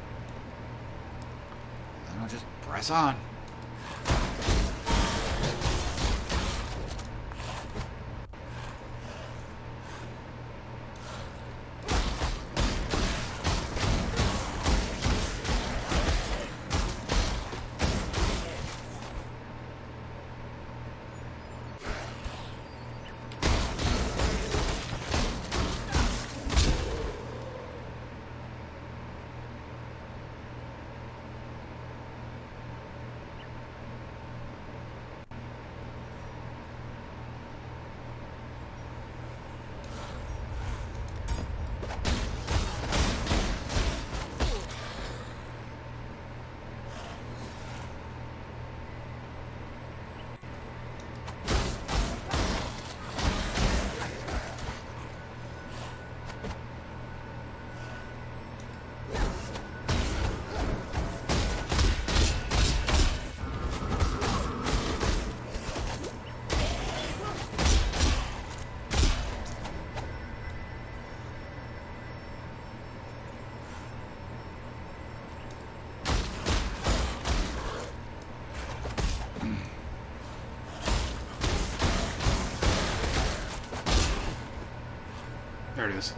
And I'll just press on. there it is.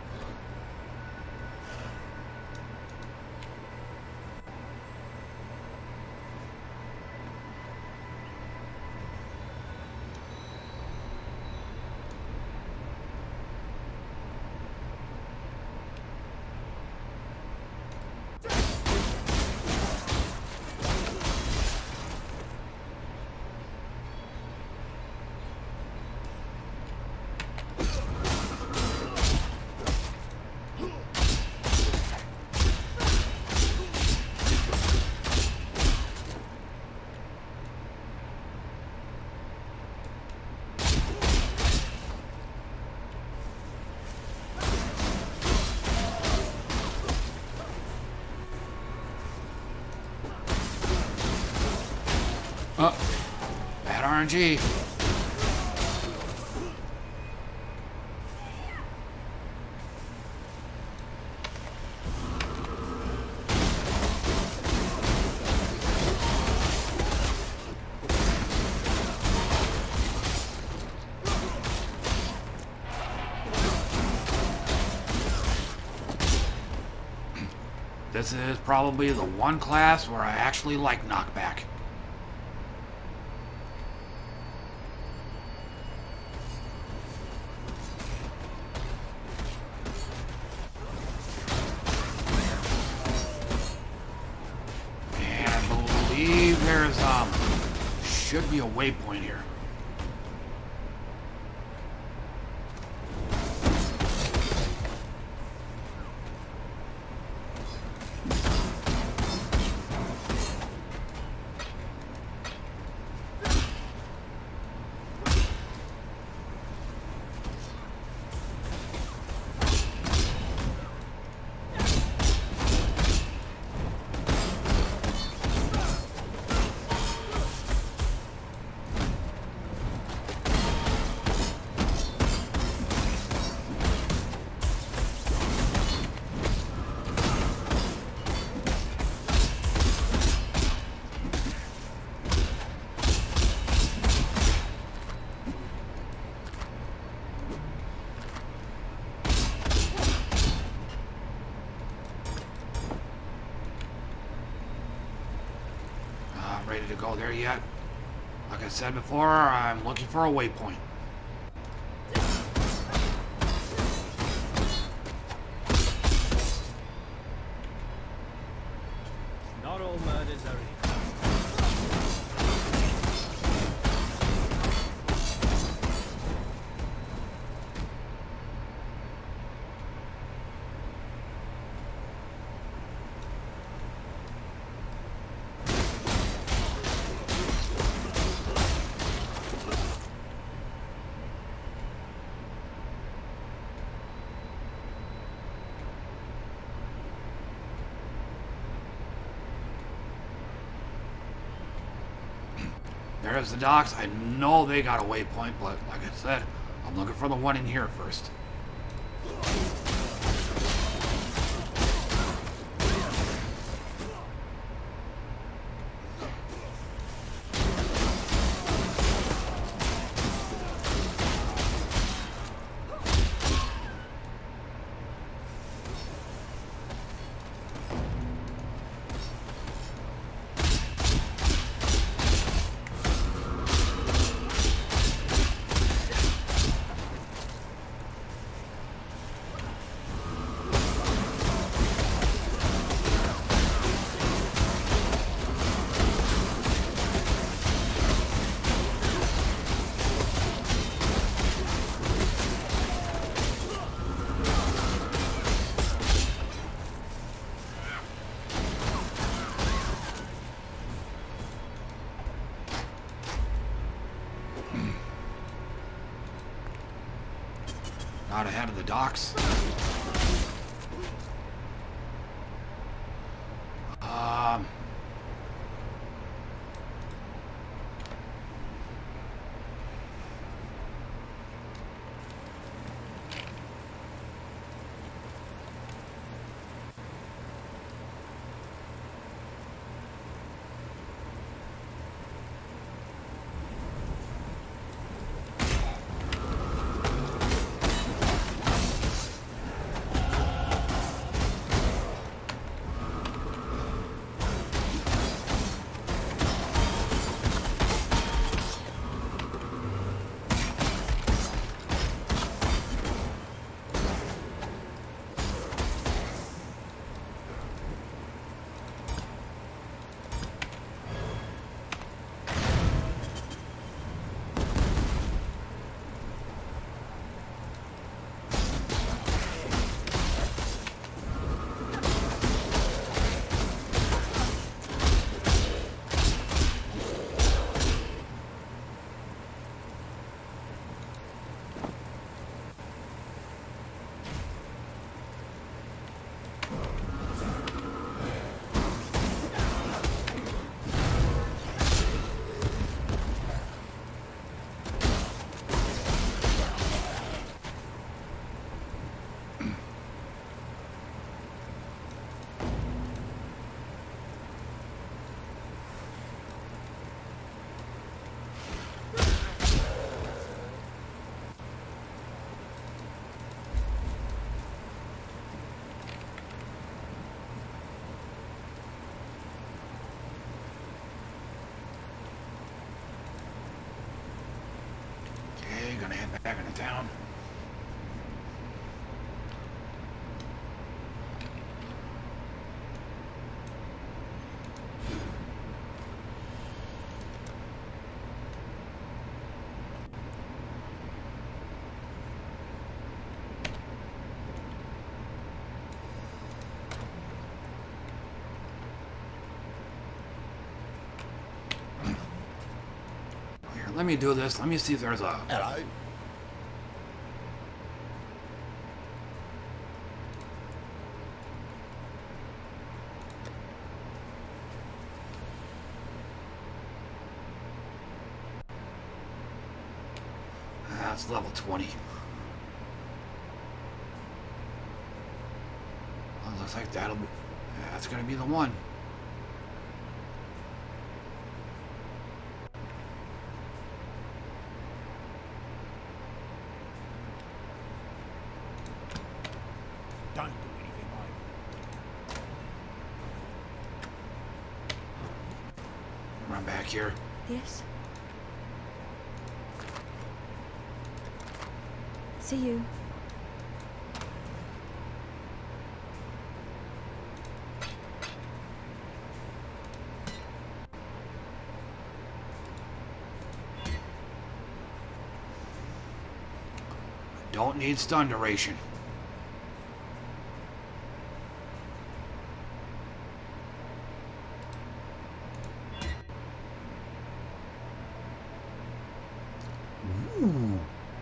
Bad RNG. This is probably the one class where I actually like knockback. There's should be a waypoint here. Ready to go there yet? Like I said before, I'm looking for a waypoint. Not all murders are equal. There's the docks. I know they got a waypoint, but like I said, I'm looking for the one in here first. Out ahead of the docks. town. Let me do this. Let me see if there's a... Hello. That's level 20. Well, looks like that'll be... That's gonna be the one. Don't do anything, mate. Run back here. Yes? See you. Don't need stun duration. Ooh.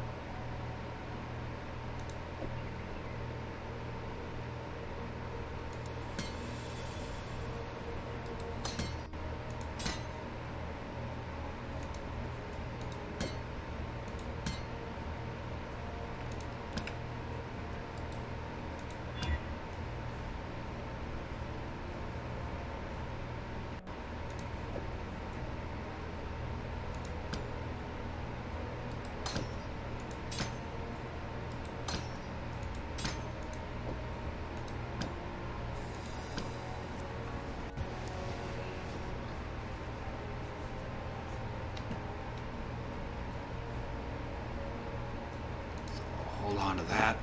Hold on to that.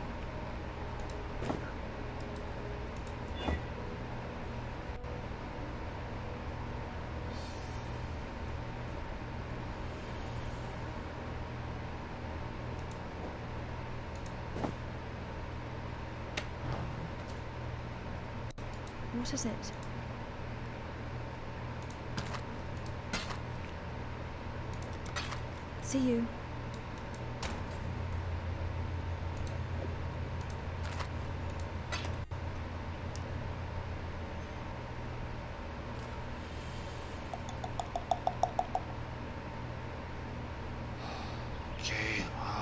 What is it? See you. Okay,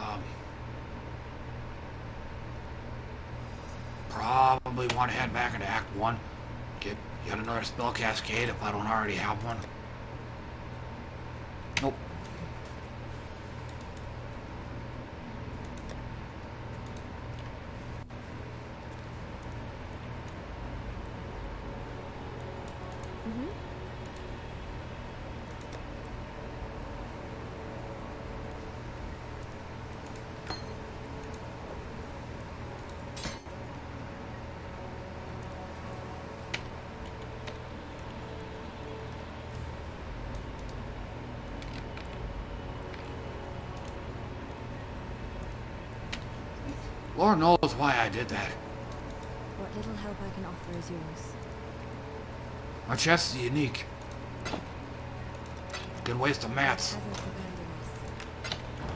probably want to head back into Act 1. Get yet another spell cascade if I don't already have one. Nope. Lord knows why I did that. What little help I can offer is yours. My chest is unique. Good waste of mats. Hasn't abandoned us.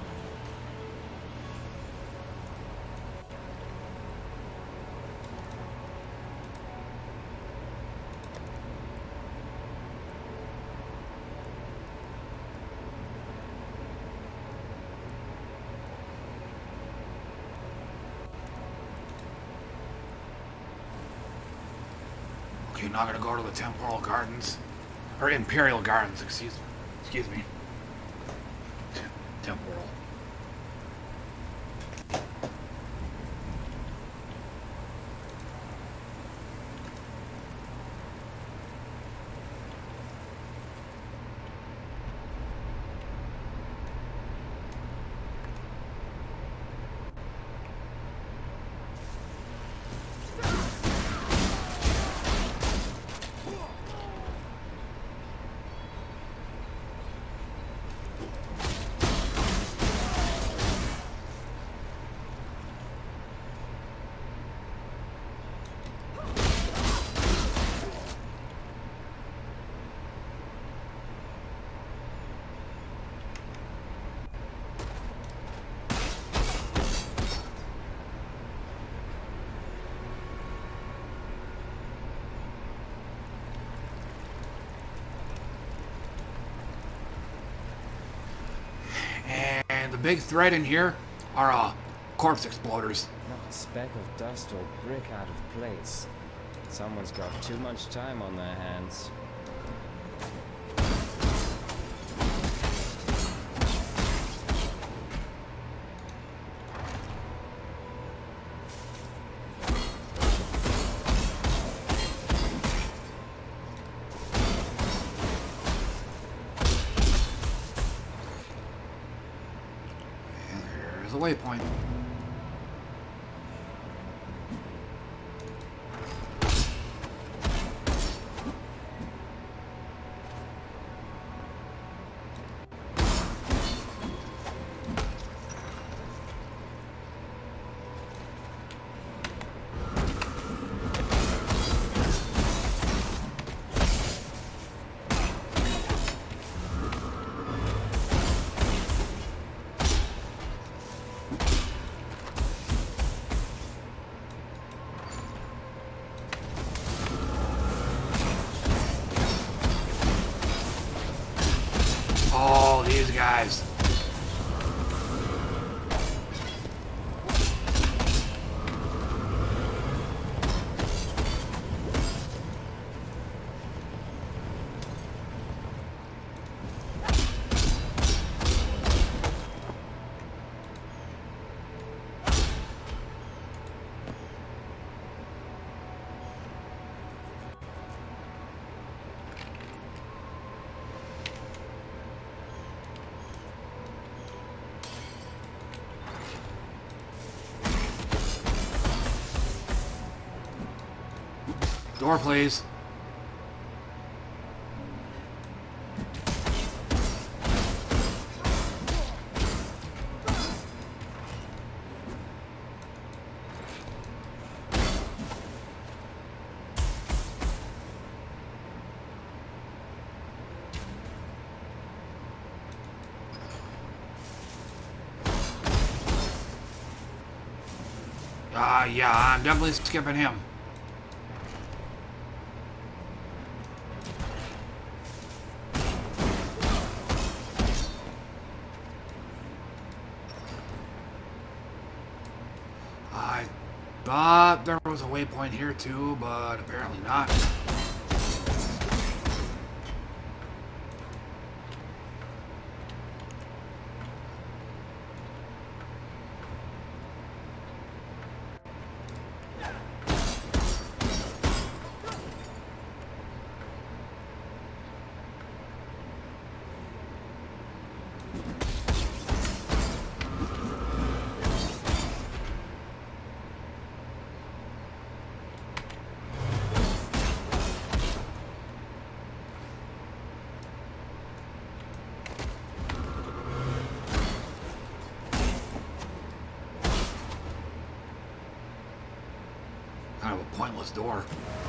Okay, now I'm gonna go to the Temporal Gardens. Or Imperial Gardens, excuse me. Temporal. big threat in here are corpse exploders. Not a speck of dust or brick out of place. Someone's got too much time on their hands. There's a waypoint. Oh, these guys. Door, please. Yeah, I'm definitely skipping him. I thought there was a waypoint here too, but apparently not. Kind of a pointless door.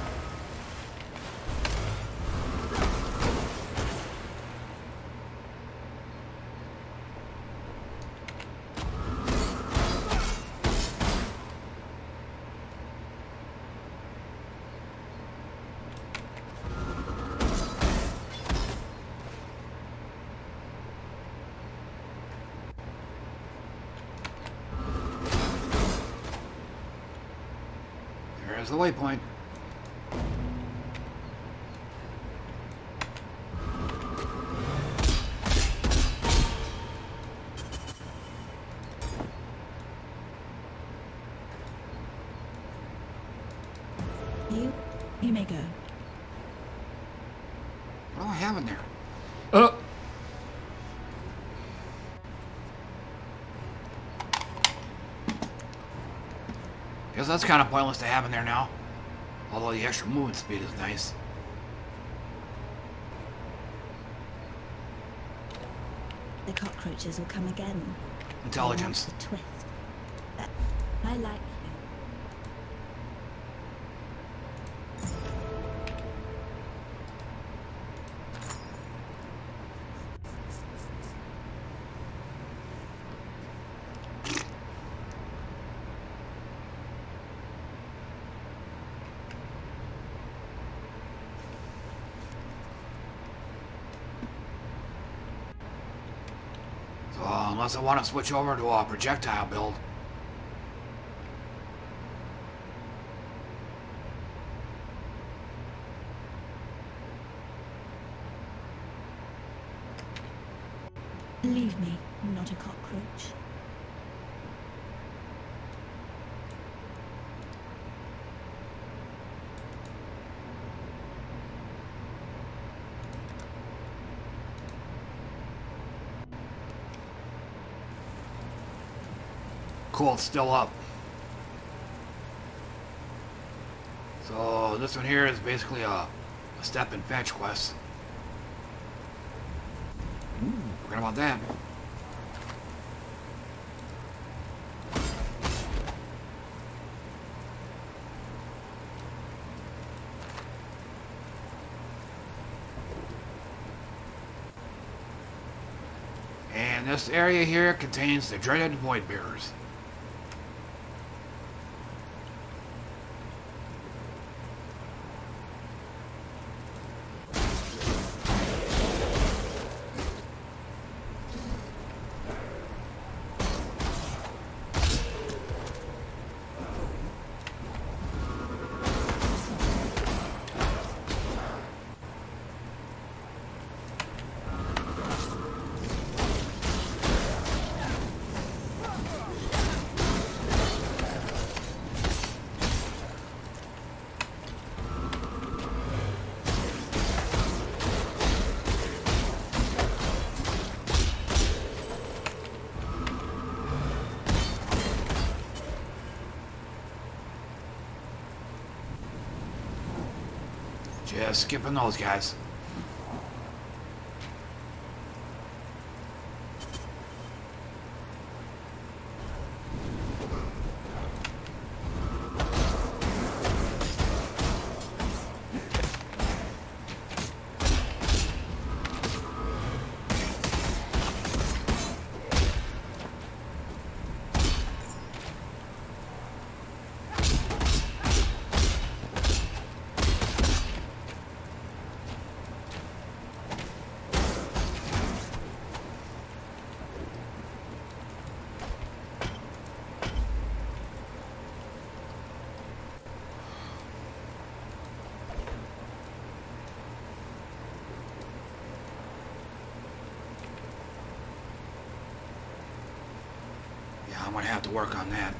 There's the waypoint. You may go. What do I have in there? Guess that's kind of pointless to have in there now. Although the extra movement speed is nice. The cockroaches will come again. Intelligence. They want to twist. But I like you. Unless I want to switch over to a projectile build. Leave me, not a cockroach. Cool, it's still up. So this one here is basically a step and fetch quest. Forget about that. And this area here contains the dreaded void bearers. Just skipping those guys. I'm gonna have to work on that.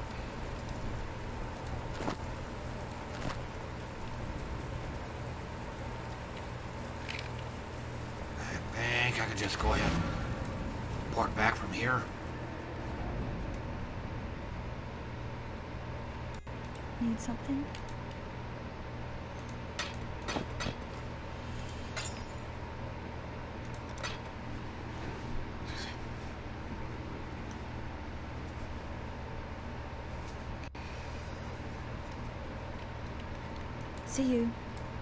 I think I could just go ahead and port back from here. Need something? See you.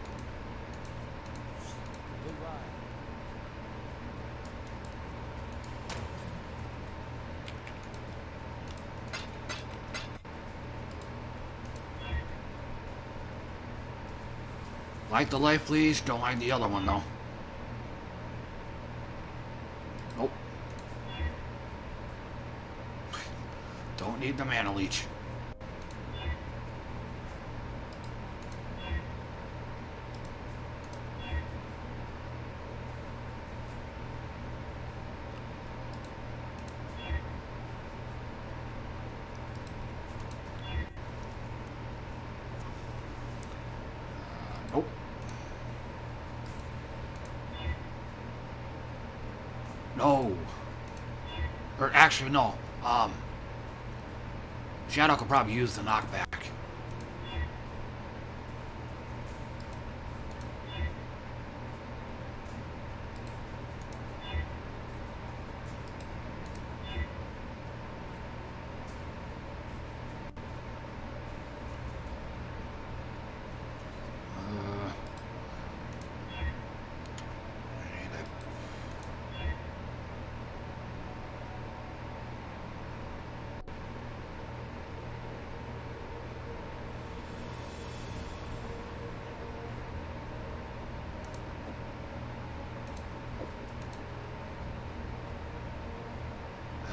Goodbye. Like the life leash, don't like the other one though. Nope. Don't need the mana leech. Nope. No. Or actually, no. Shadow could probably use the knockback.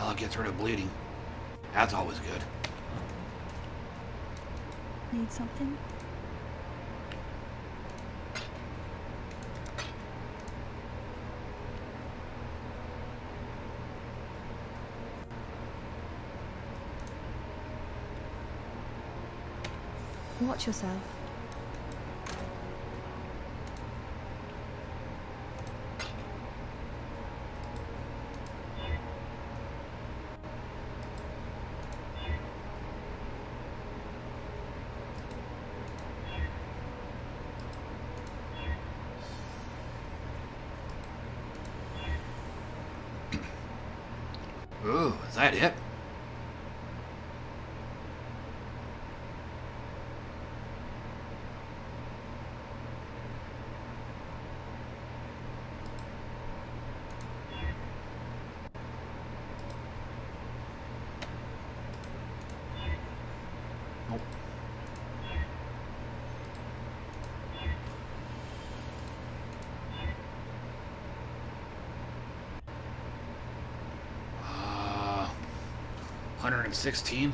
Well, it gets rid of bleeding. That's always good. Need something? Watch yourself. Ooh, is that it? Nope. Uh, 116.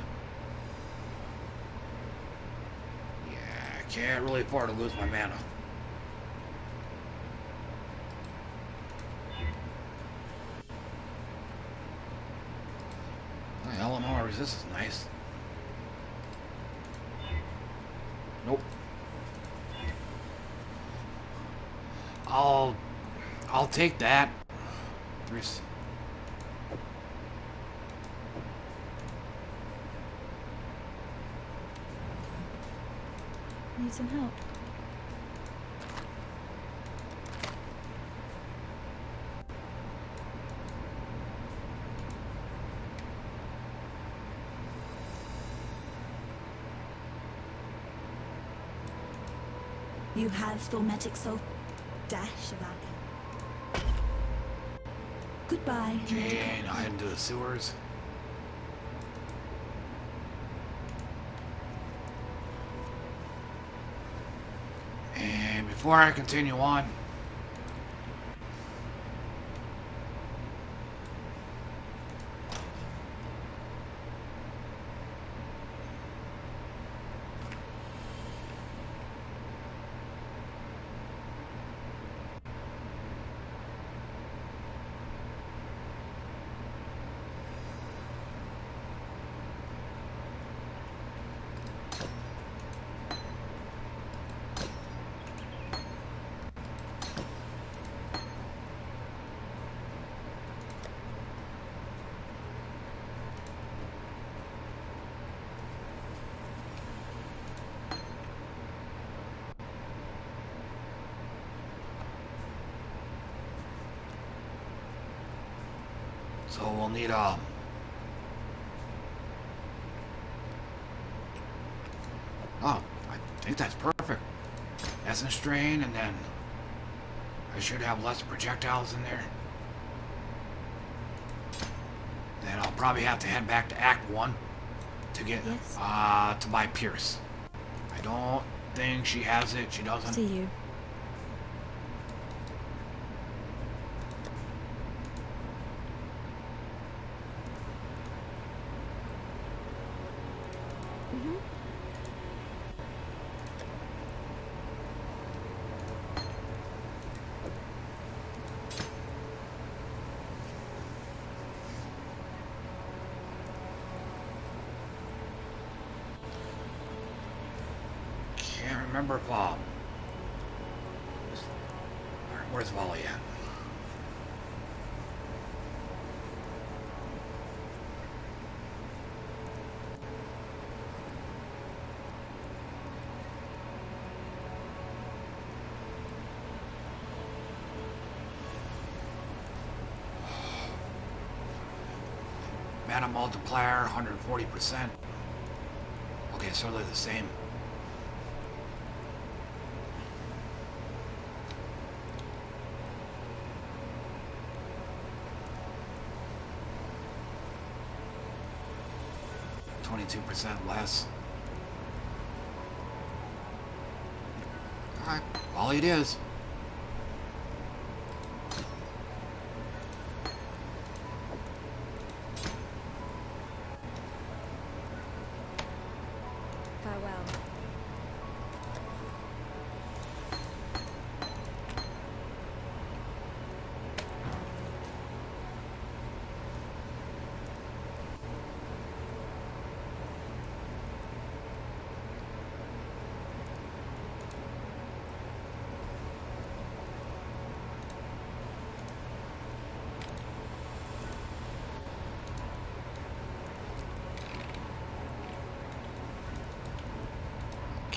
Yeah, I can't really afford to lose my mana. The elemental resistance is nice. Nope. I'll take that. Need some help? You have Stormatic Soul Dash of Alchemy. Goodbye. Okay, now head into the sewers. And before I continue on, so we'll need oh, I think that's perfect. Essence Drain, and then I should have less projectiles in there. Then I'll probably have to head back to Act 1 to get to buy Pierce. I don't think she has it. She doesn't. See you. Remember if where's Volley at? Mana multiplier 140%. Okay, so they're the same. %, less. Alright, all it is.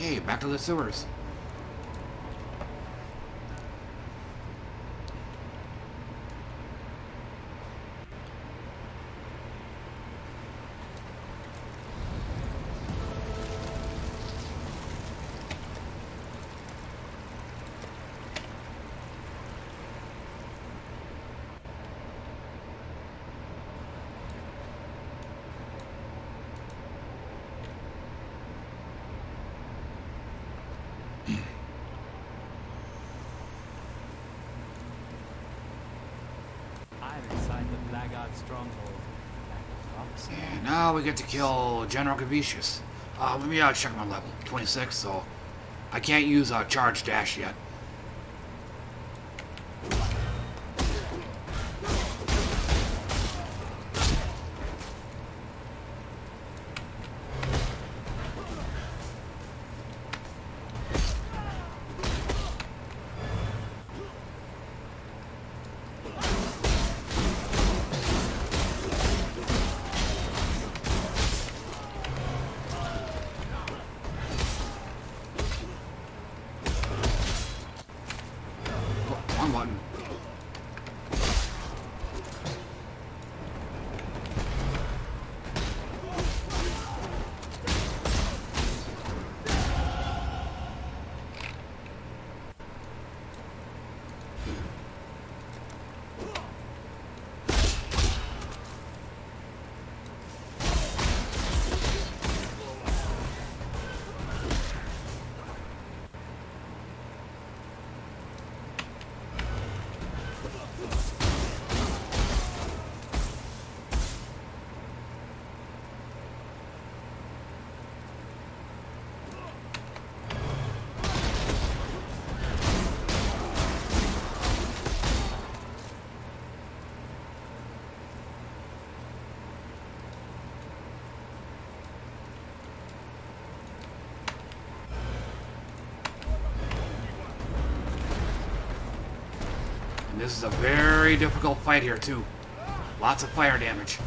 Okay, back to the sewers. Stronghold. And now we get to kill General Gavicius. Let me check my level. 26, so I can't use charge dash yet. This is a very difficult fight here, too. Lots of fire damage.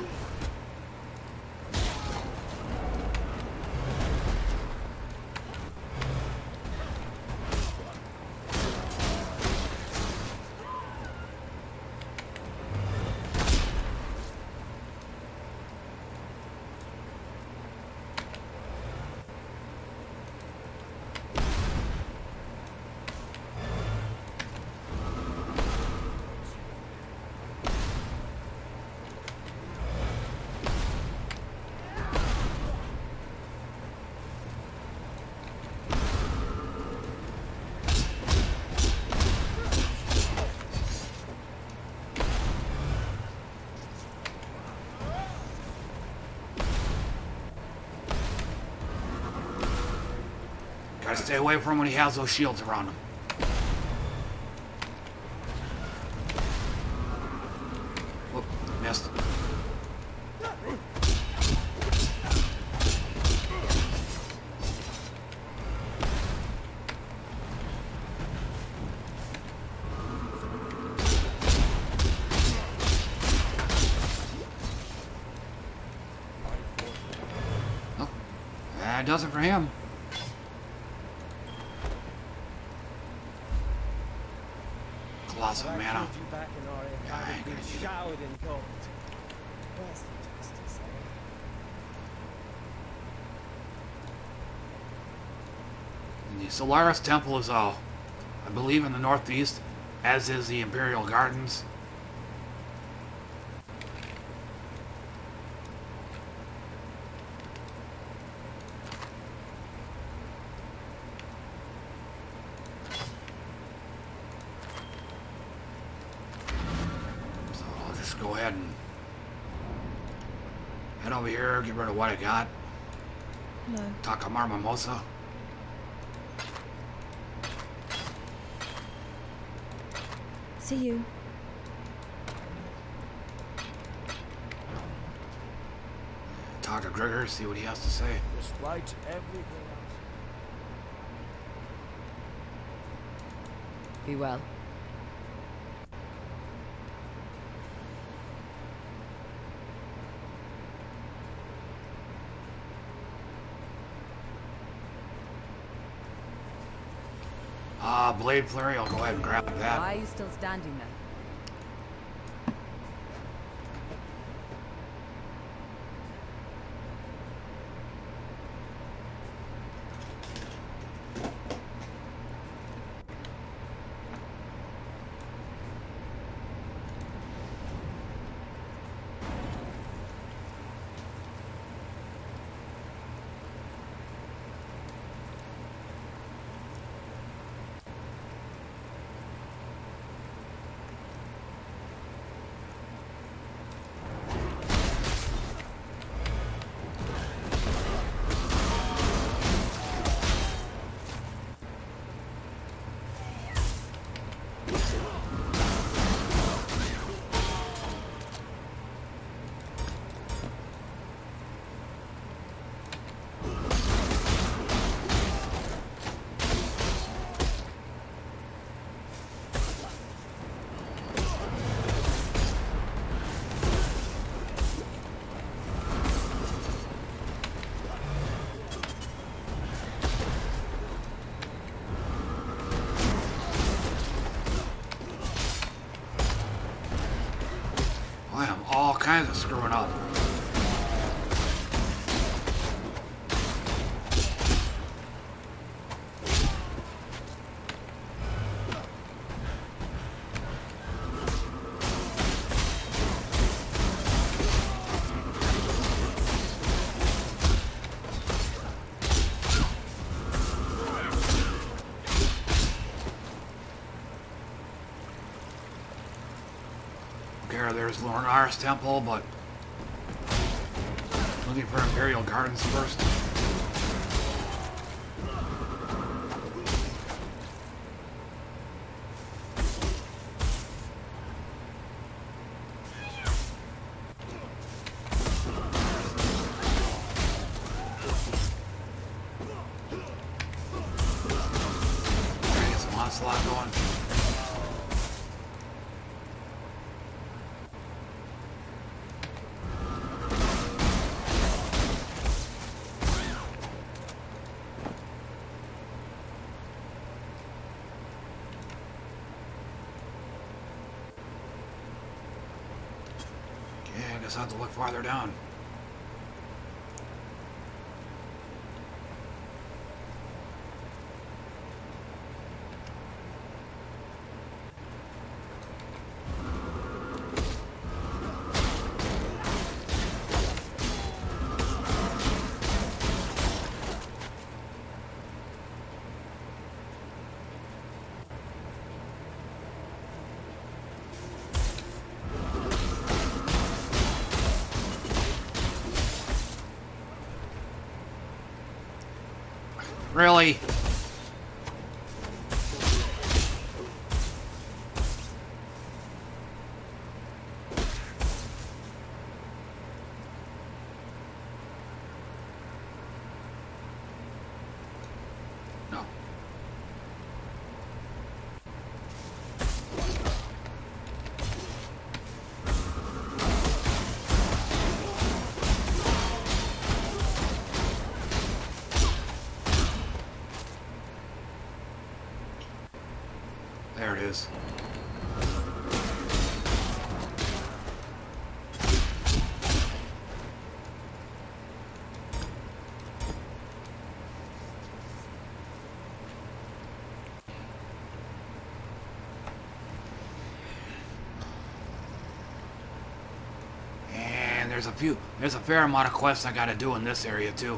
Gotta stay away from him when he has those shields around him. Whoop, missed. Oh, that does it for him. Lots of mana. The Lunaris Temple is, I believe, in the northeast, as is the Imperial Gardens. Go ahead and head over here, get rid of what I got. Hello. Takamar Mimosa. See you. Talk to Gregor, see what he has to say. Despite everything else. Be well. Blade flurry. I'll go ahead and grab that. Why are you still standing there? I am all kinds of screwing up. There's Lunaris Temple, but looking for Imperial Gardens first. Get some onslaught going. I guess I'll have to look farther down. Really? No. There it is. And there's a fair amount of quests I gotta do in this area too.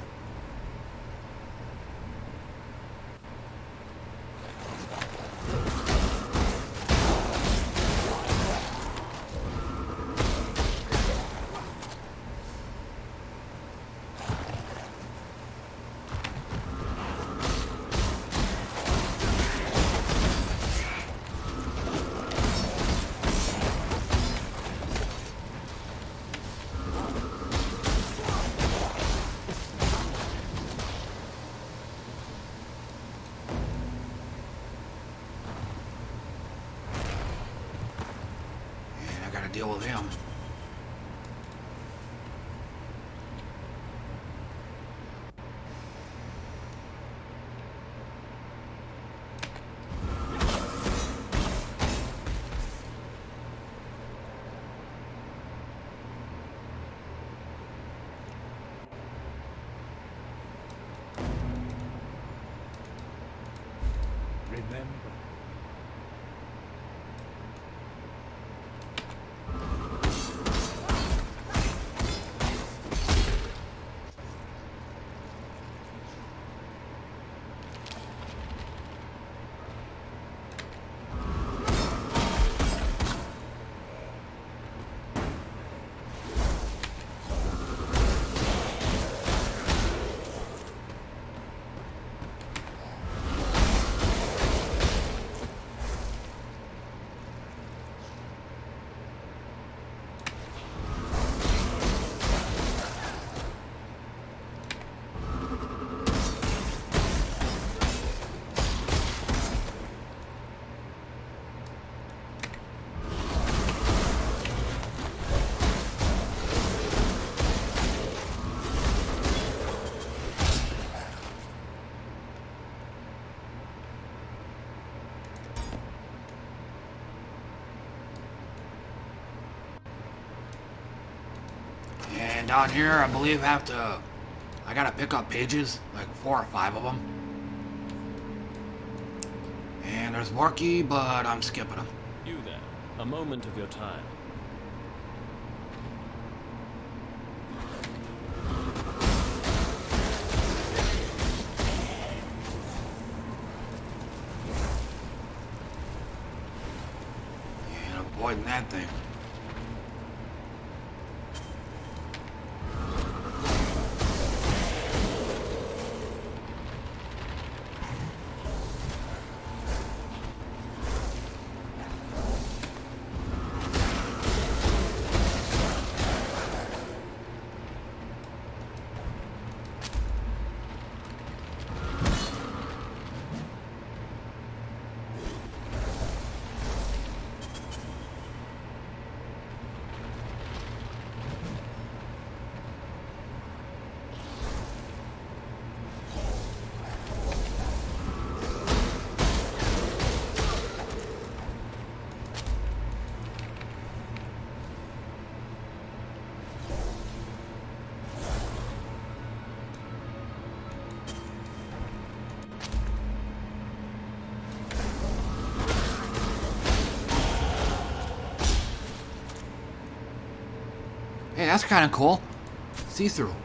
Deal with him. Remember. And down here, I believe I gotta pick up pages, like 4 or 5 of them. And there's more key, but I'm skipping them. You there, a moment of your time. And avoiding that thing. Hey, that's kind of cool. See-through.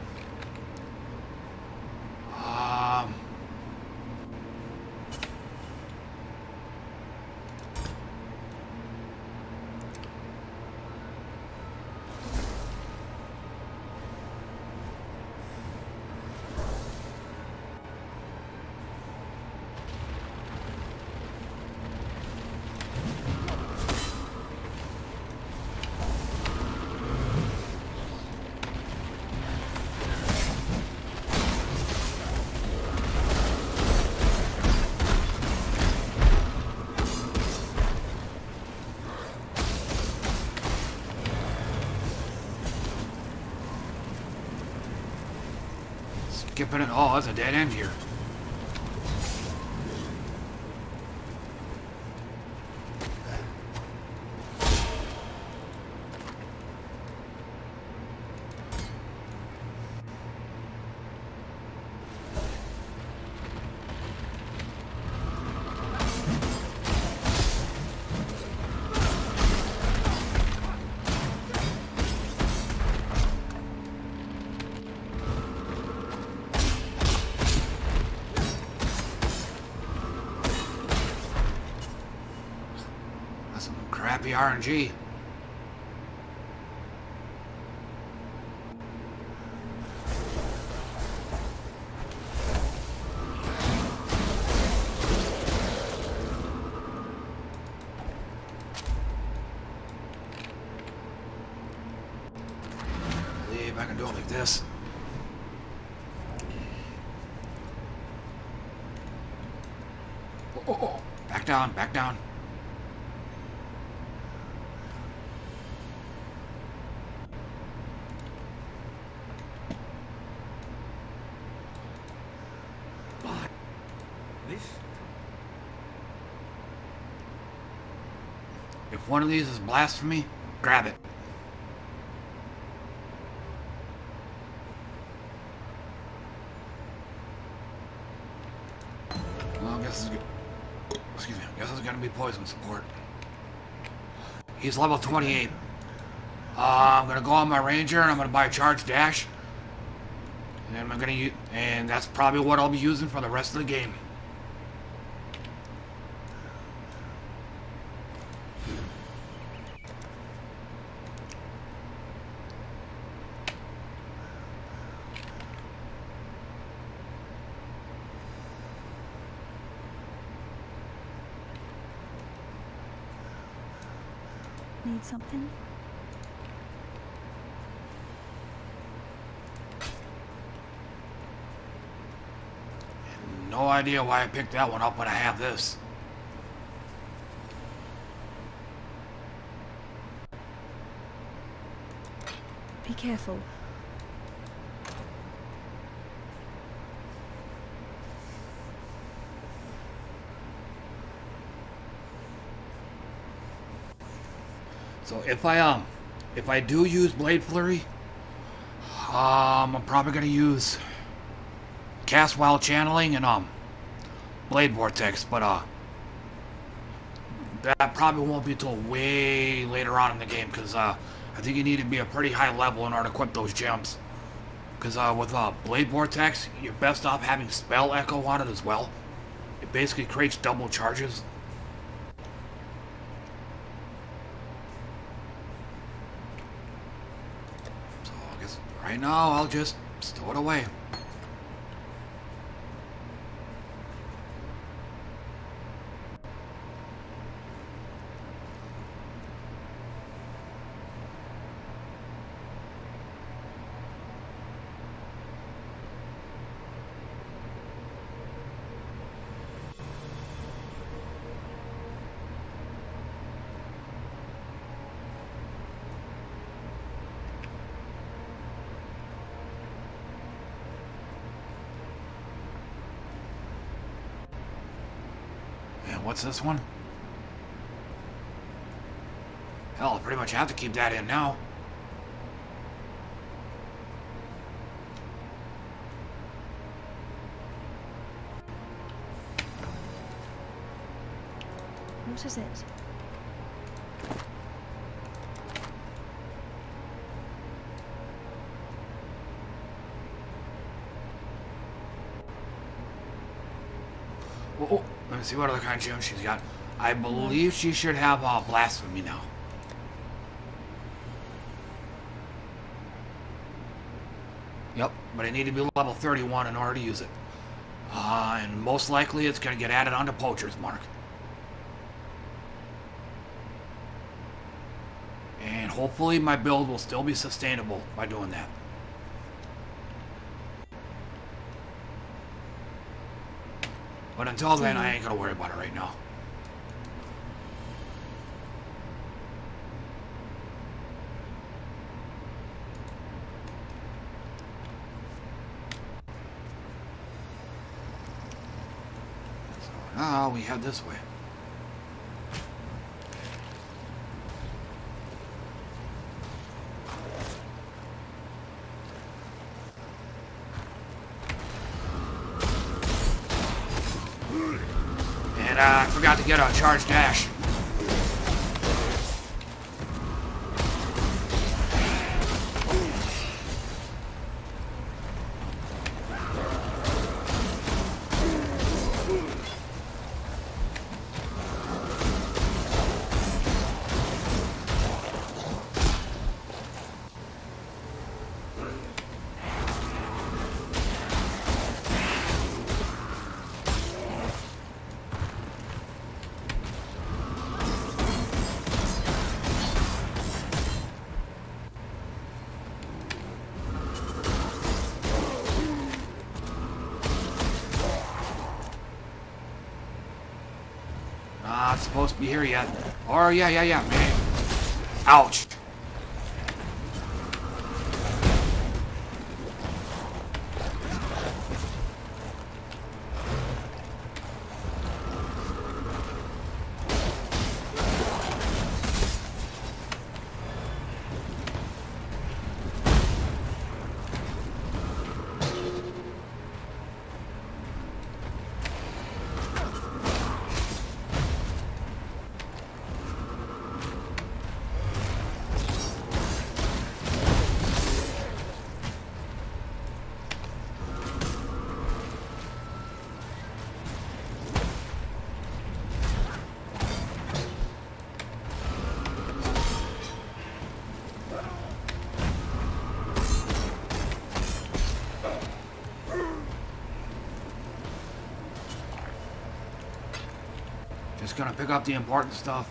Skipping it. Oh, that's a dead end here. Crappy RNG. I believe I can do it like this. Oh. Back down, back down. If one of these is blasphemy, grab it. Well, I guess it's good. Excuse me. I guess it's gonna be poison support. He's level 28. I'm gonna go on my ranger and I'm gonna buy a charge dash. And then I'm gonna use, and that's probably what I'll be using for the rest of the game. Need something? No idea why I picked that one up when I have this. Be careful. So if I do use Blade Flurry, I'm probably gonna use Cast While Channeling and Blade Vortex, but that probably won't be till way later on in the game, because I think you need to be a pretty high level in order to equip those gems. Because with Blade Vortex, you're best off having Spell Echo on it as well. It basically creates double charges. So I guess right now I'll just stow it away. What's this one? Hell, I pretty much have to keep that in now. What is it? Oh, let me see what other kind of gem she's got. I believe she should have Blasphemy now. Yep, but I need to be level 31 in order to use it. And most likely it's going to get added onto Poacher's Mark. And hopefully my build will still be sustainable by doing that. But until then, I ain't gonna worry about it right now. So now we head this way. I forgot to get a charge dash. Not supposed to be here yet. Or, yeah, man. Ouch. just gonna pick up the important stuff.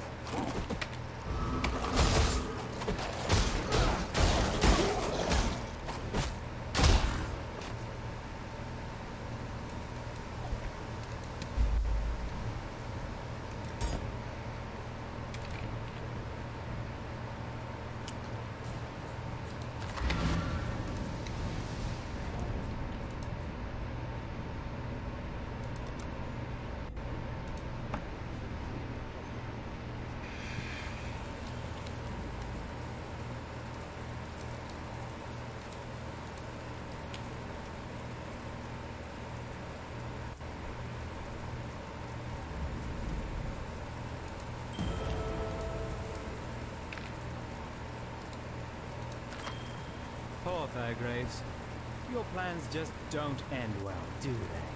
Poor Fairgraves. Your plans just don't end well, do they?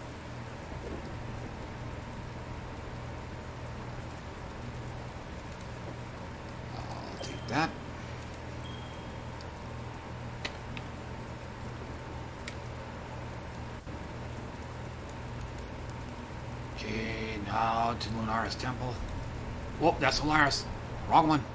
I'll take that. Okay, now to Lunaris Temple. Whoop, that's Lunaris. Wrong one.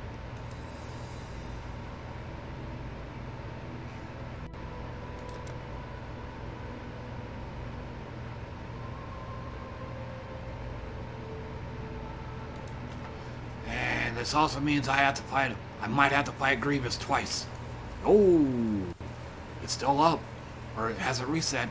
This also means I might have to fight Grievous twice. Oh, it's still up, or it hasn't reset.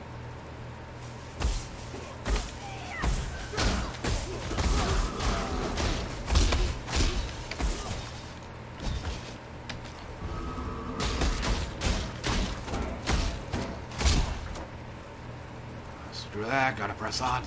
Screw that, gotta press on.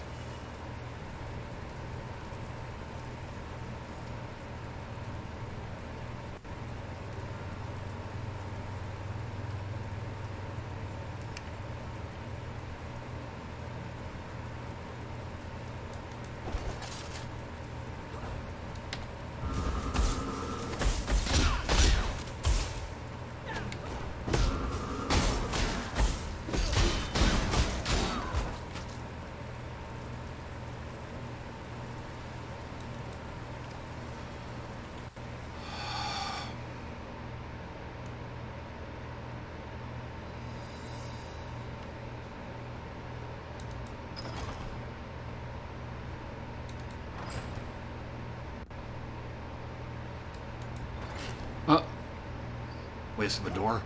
Waste of a door.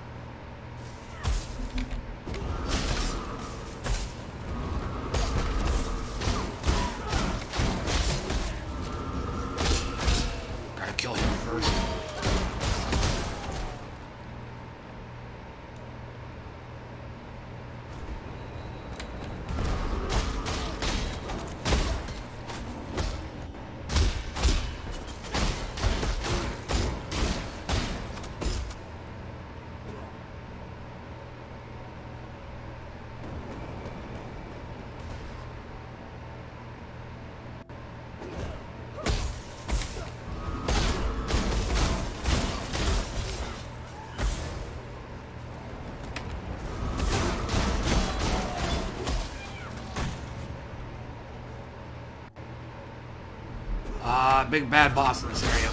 Gotta kill him first. Big bad boss in this area.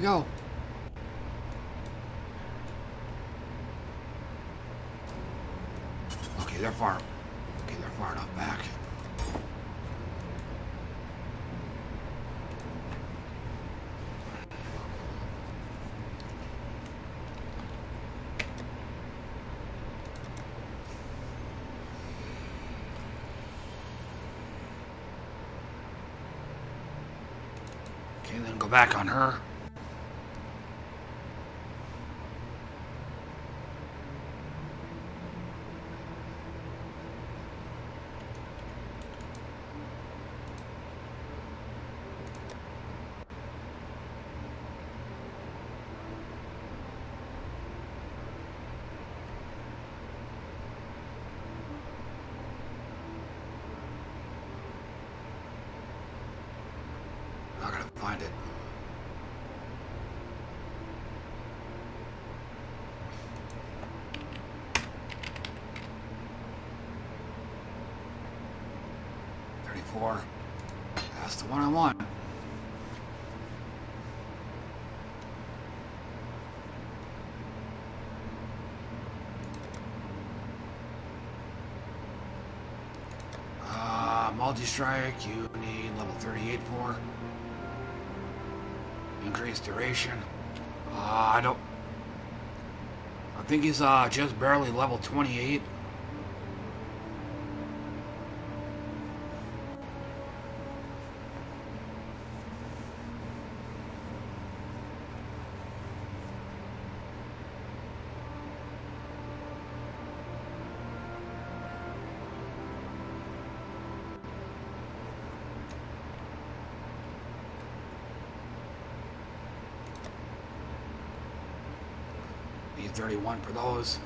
go. Okay, they're far. Okay, they're far enough back. Okay, then go back on her. Not gonna find it. That's the one I want. Multi-strike, you need level 38 for. Increased duration. I think he's just barely level 28. Need 31 for those.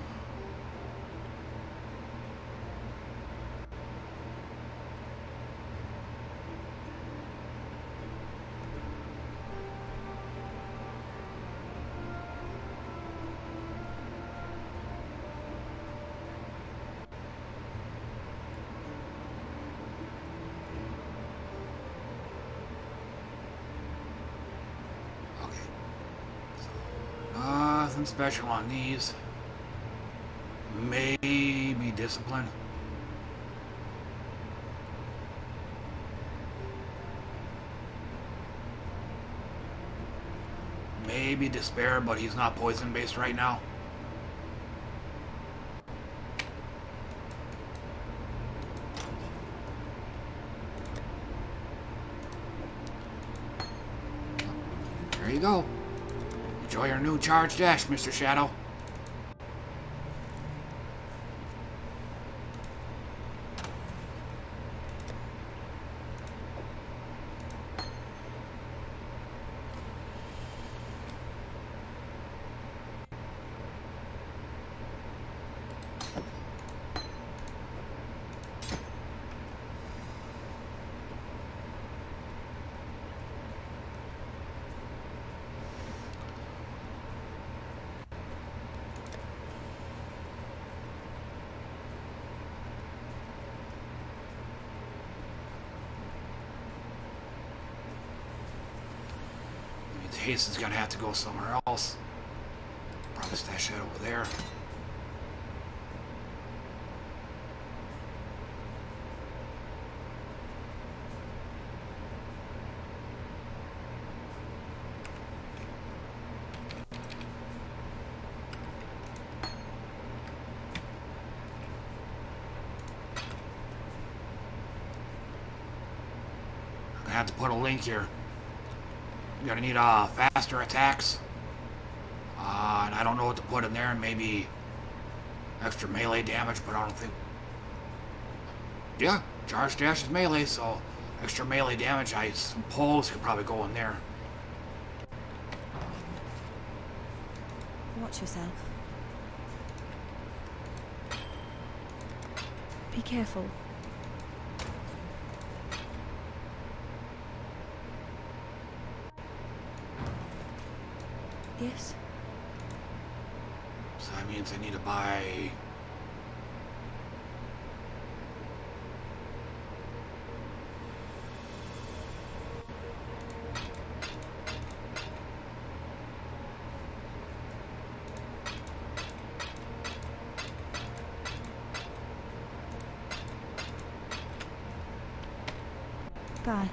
Nothing special on these. Maybe discipline. Maybe despair, but he's not poison based right now. There you go. Enjoy your new charge dash, Mr. Shadow. Haste is gonna have to go somewhere else. Probably stash that over there. I'm gonna have to put a link here. You're gonna need faster attacks, and I don't know what to put in there. Maybe extra melee damage, but I don't think. Yeah, charge dash is melee, so extra melee damage, I suppose, could probably go in there. Watch yourself. Be careful. Yes? So that means I need to buy... Goodbye.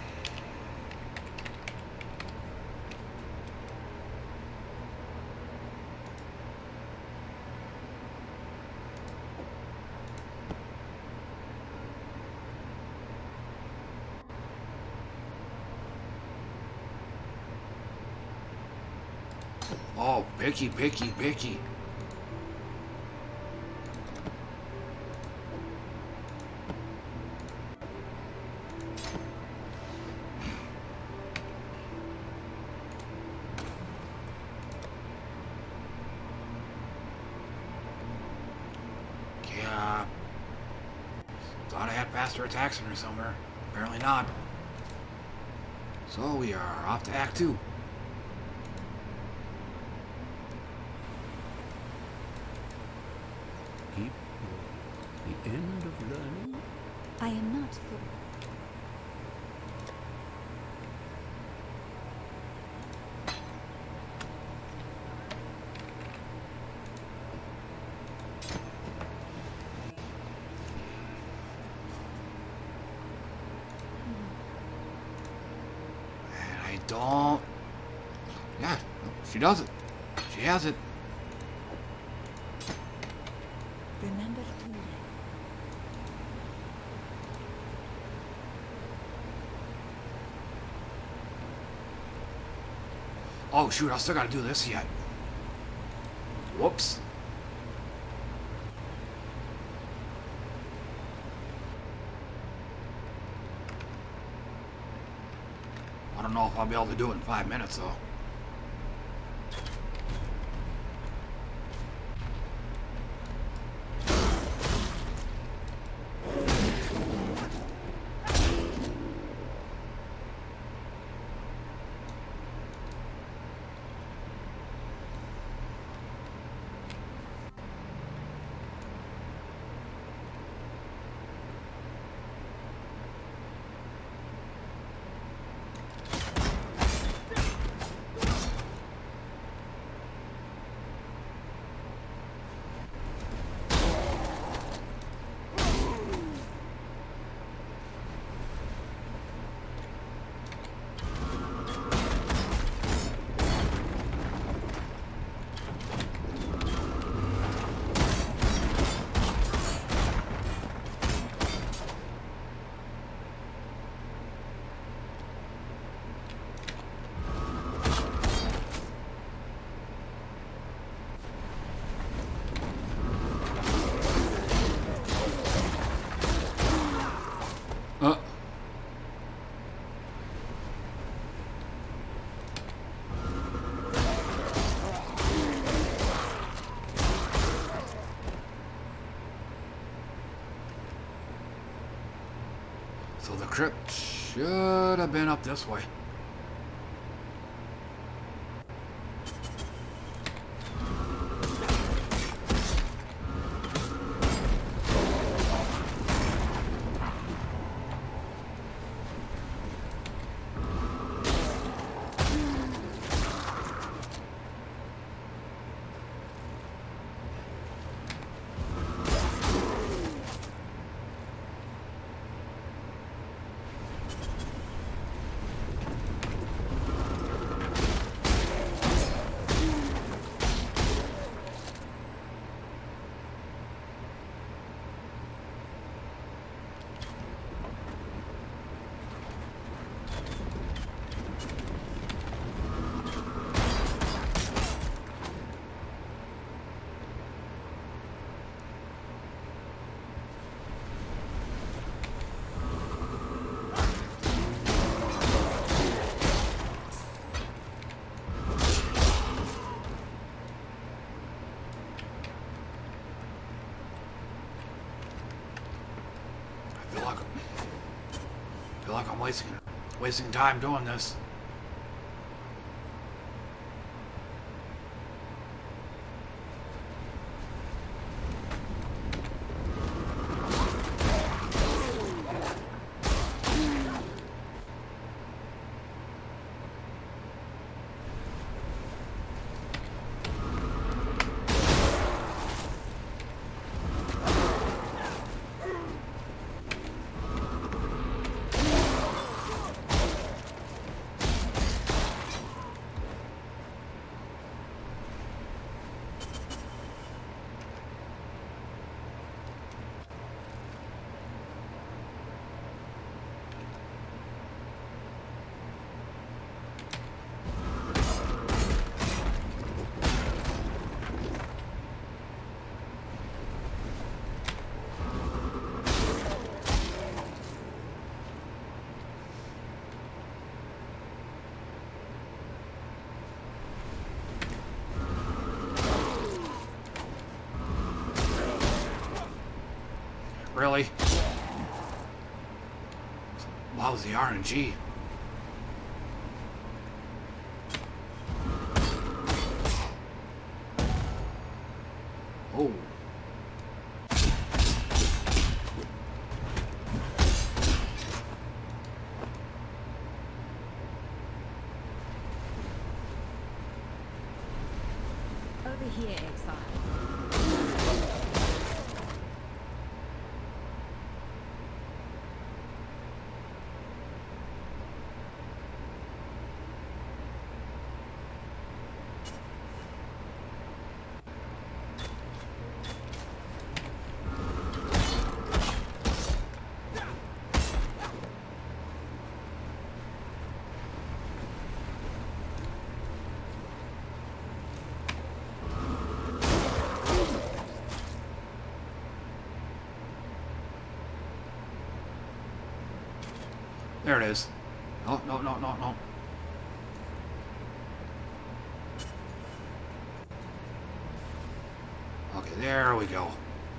Oh, picky, picky, picky. Yeah. Thought I had faster attacks in her somewhere. Apparently not. So we are off to Act 2. Keep the end of learning. I am not. And I don't... Yeah, she does it. She has it. Remember to live. Oh shoot, I still gotta do this yet. Whoops. I don't know if I'll be able to do it in 5 minutes though. So the crypt should have been up this way. I feel like I'm wasting time doing this. really? Lousy RNG. Oh. Over here, exile. There it is. Oh, no, no, no, no. Okay, there we go.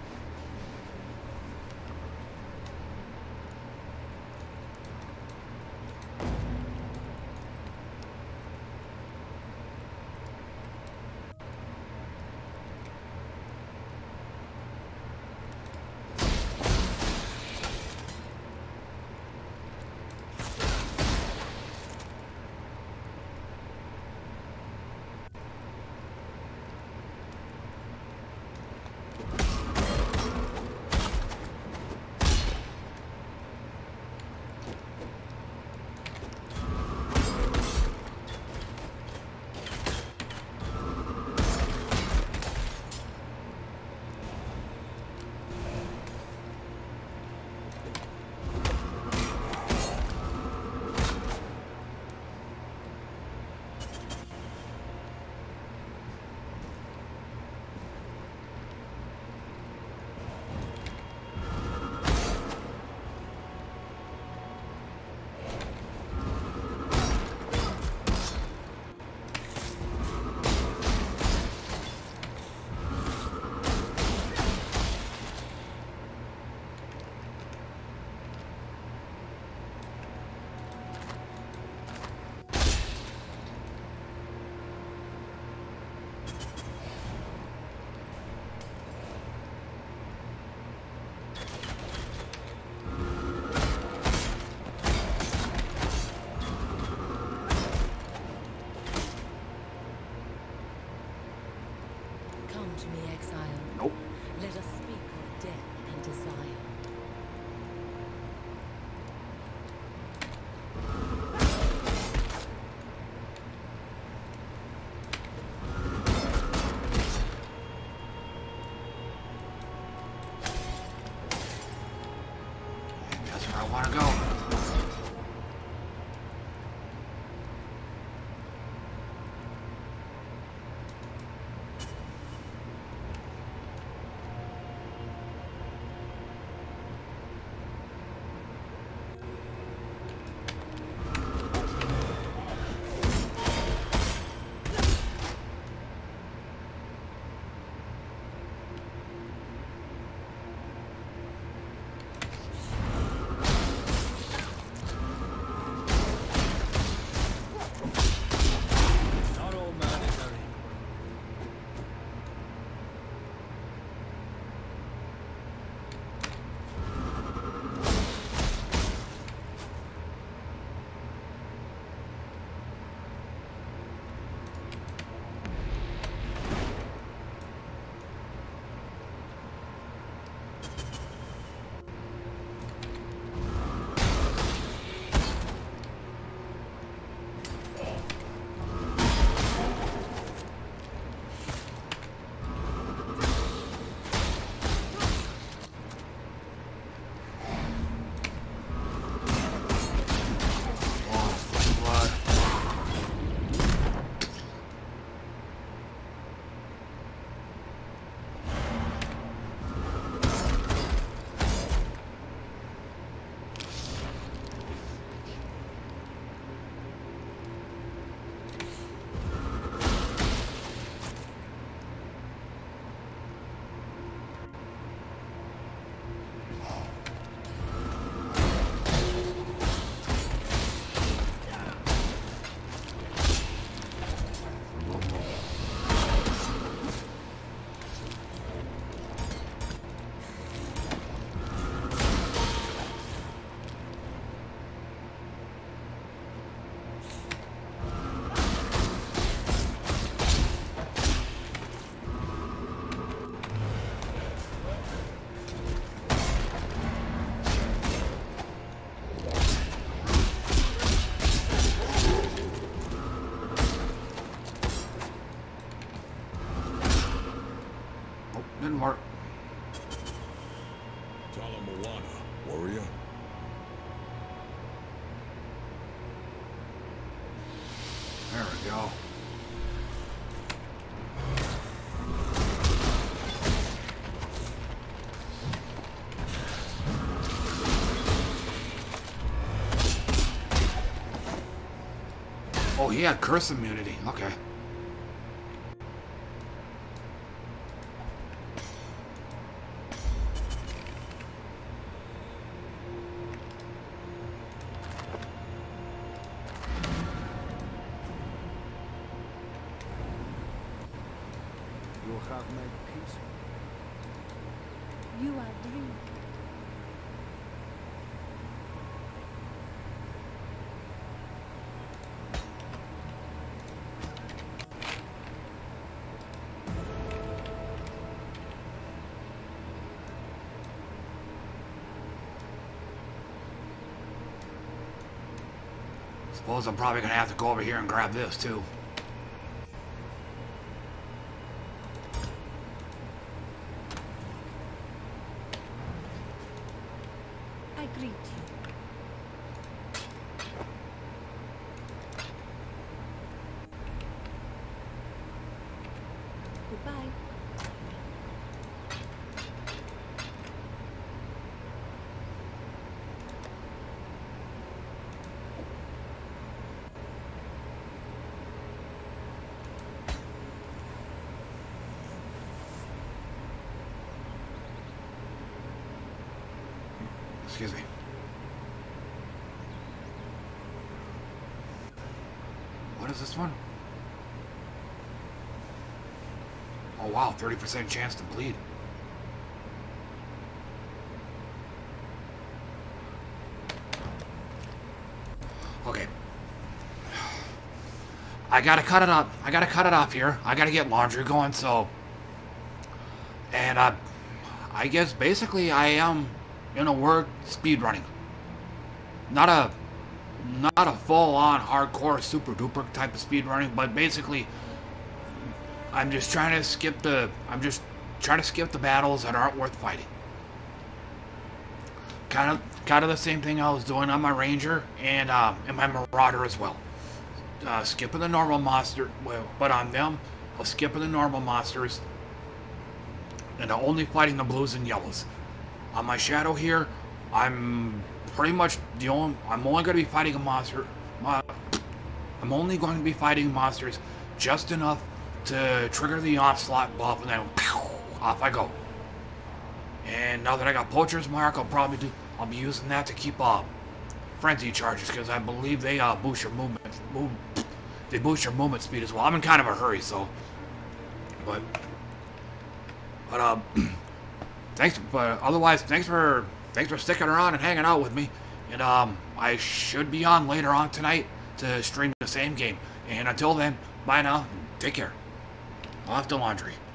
To me, exile. Nope. Let us speak of death and desire. That's where I want to go. Moana, warrior. There we go. Oh, he had curse immunity. Okay. You have made peace. You are dreaming. Suppose I'm probably gonna have to go over here and grab this too. I greet you. Goodbye. Excuse me. What is this one? Oh wow, 30% chance to bleed. Okay. I gotta cut it up. I gotta cut it up here. I gotta get laundry going, so... And I guess basically I am... in a word, speedrunning. Not a full-on hardcore super duper type of speedrunning, but basically I'm just trying to skip the battles that aren't worth fighting. Kind of the same thing I was doing on my Ranger and my Marauder as well. Skipping the normal monster, but on them, I was skipping the normal monsters and only fighting the blues and yellows. On my Shadow here, I'm pretty much I'm only going to be fighting a monster. I'm only going to be fighting monsters just enough to trigger the onslaught buff, and then pow, off I go. And now that I got Poacher's Mark, I'll be using that to keep frenzy charges, because I believe they boost your movement. They boost your movement speed as well. I'm in kind of a hurry, so. But otherwise, thanks for sticking around and hanging out with me. And I should be on later on tonight to stream the same game. And until then, bye now. Take care. I'll have to laundry.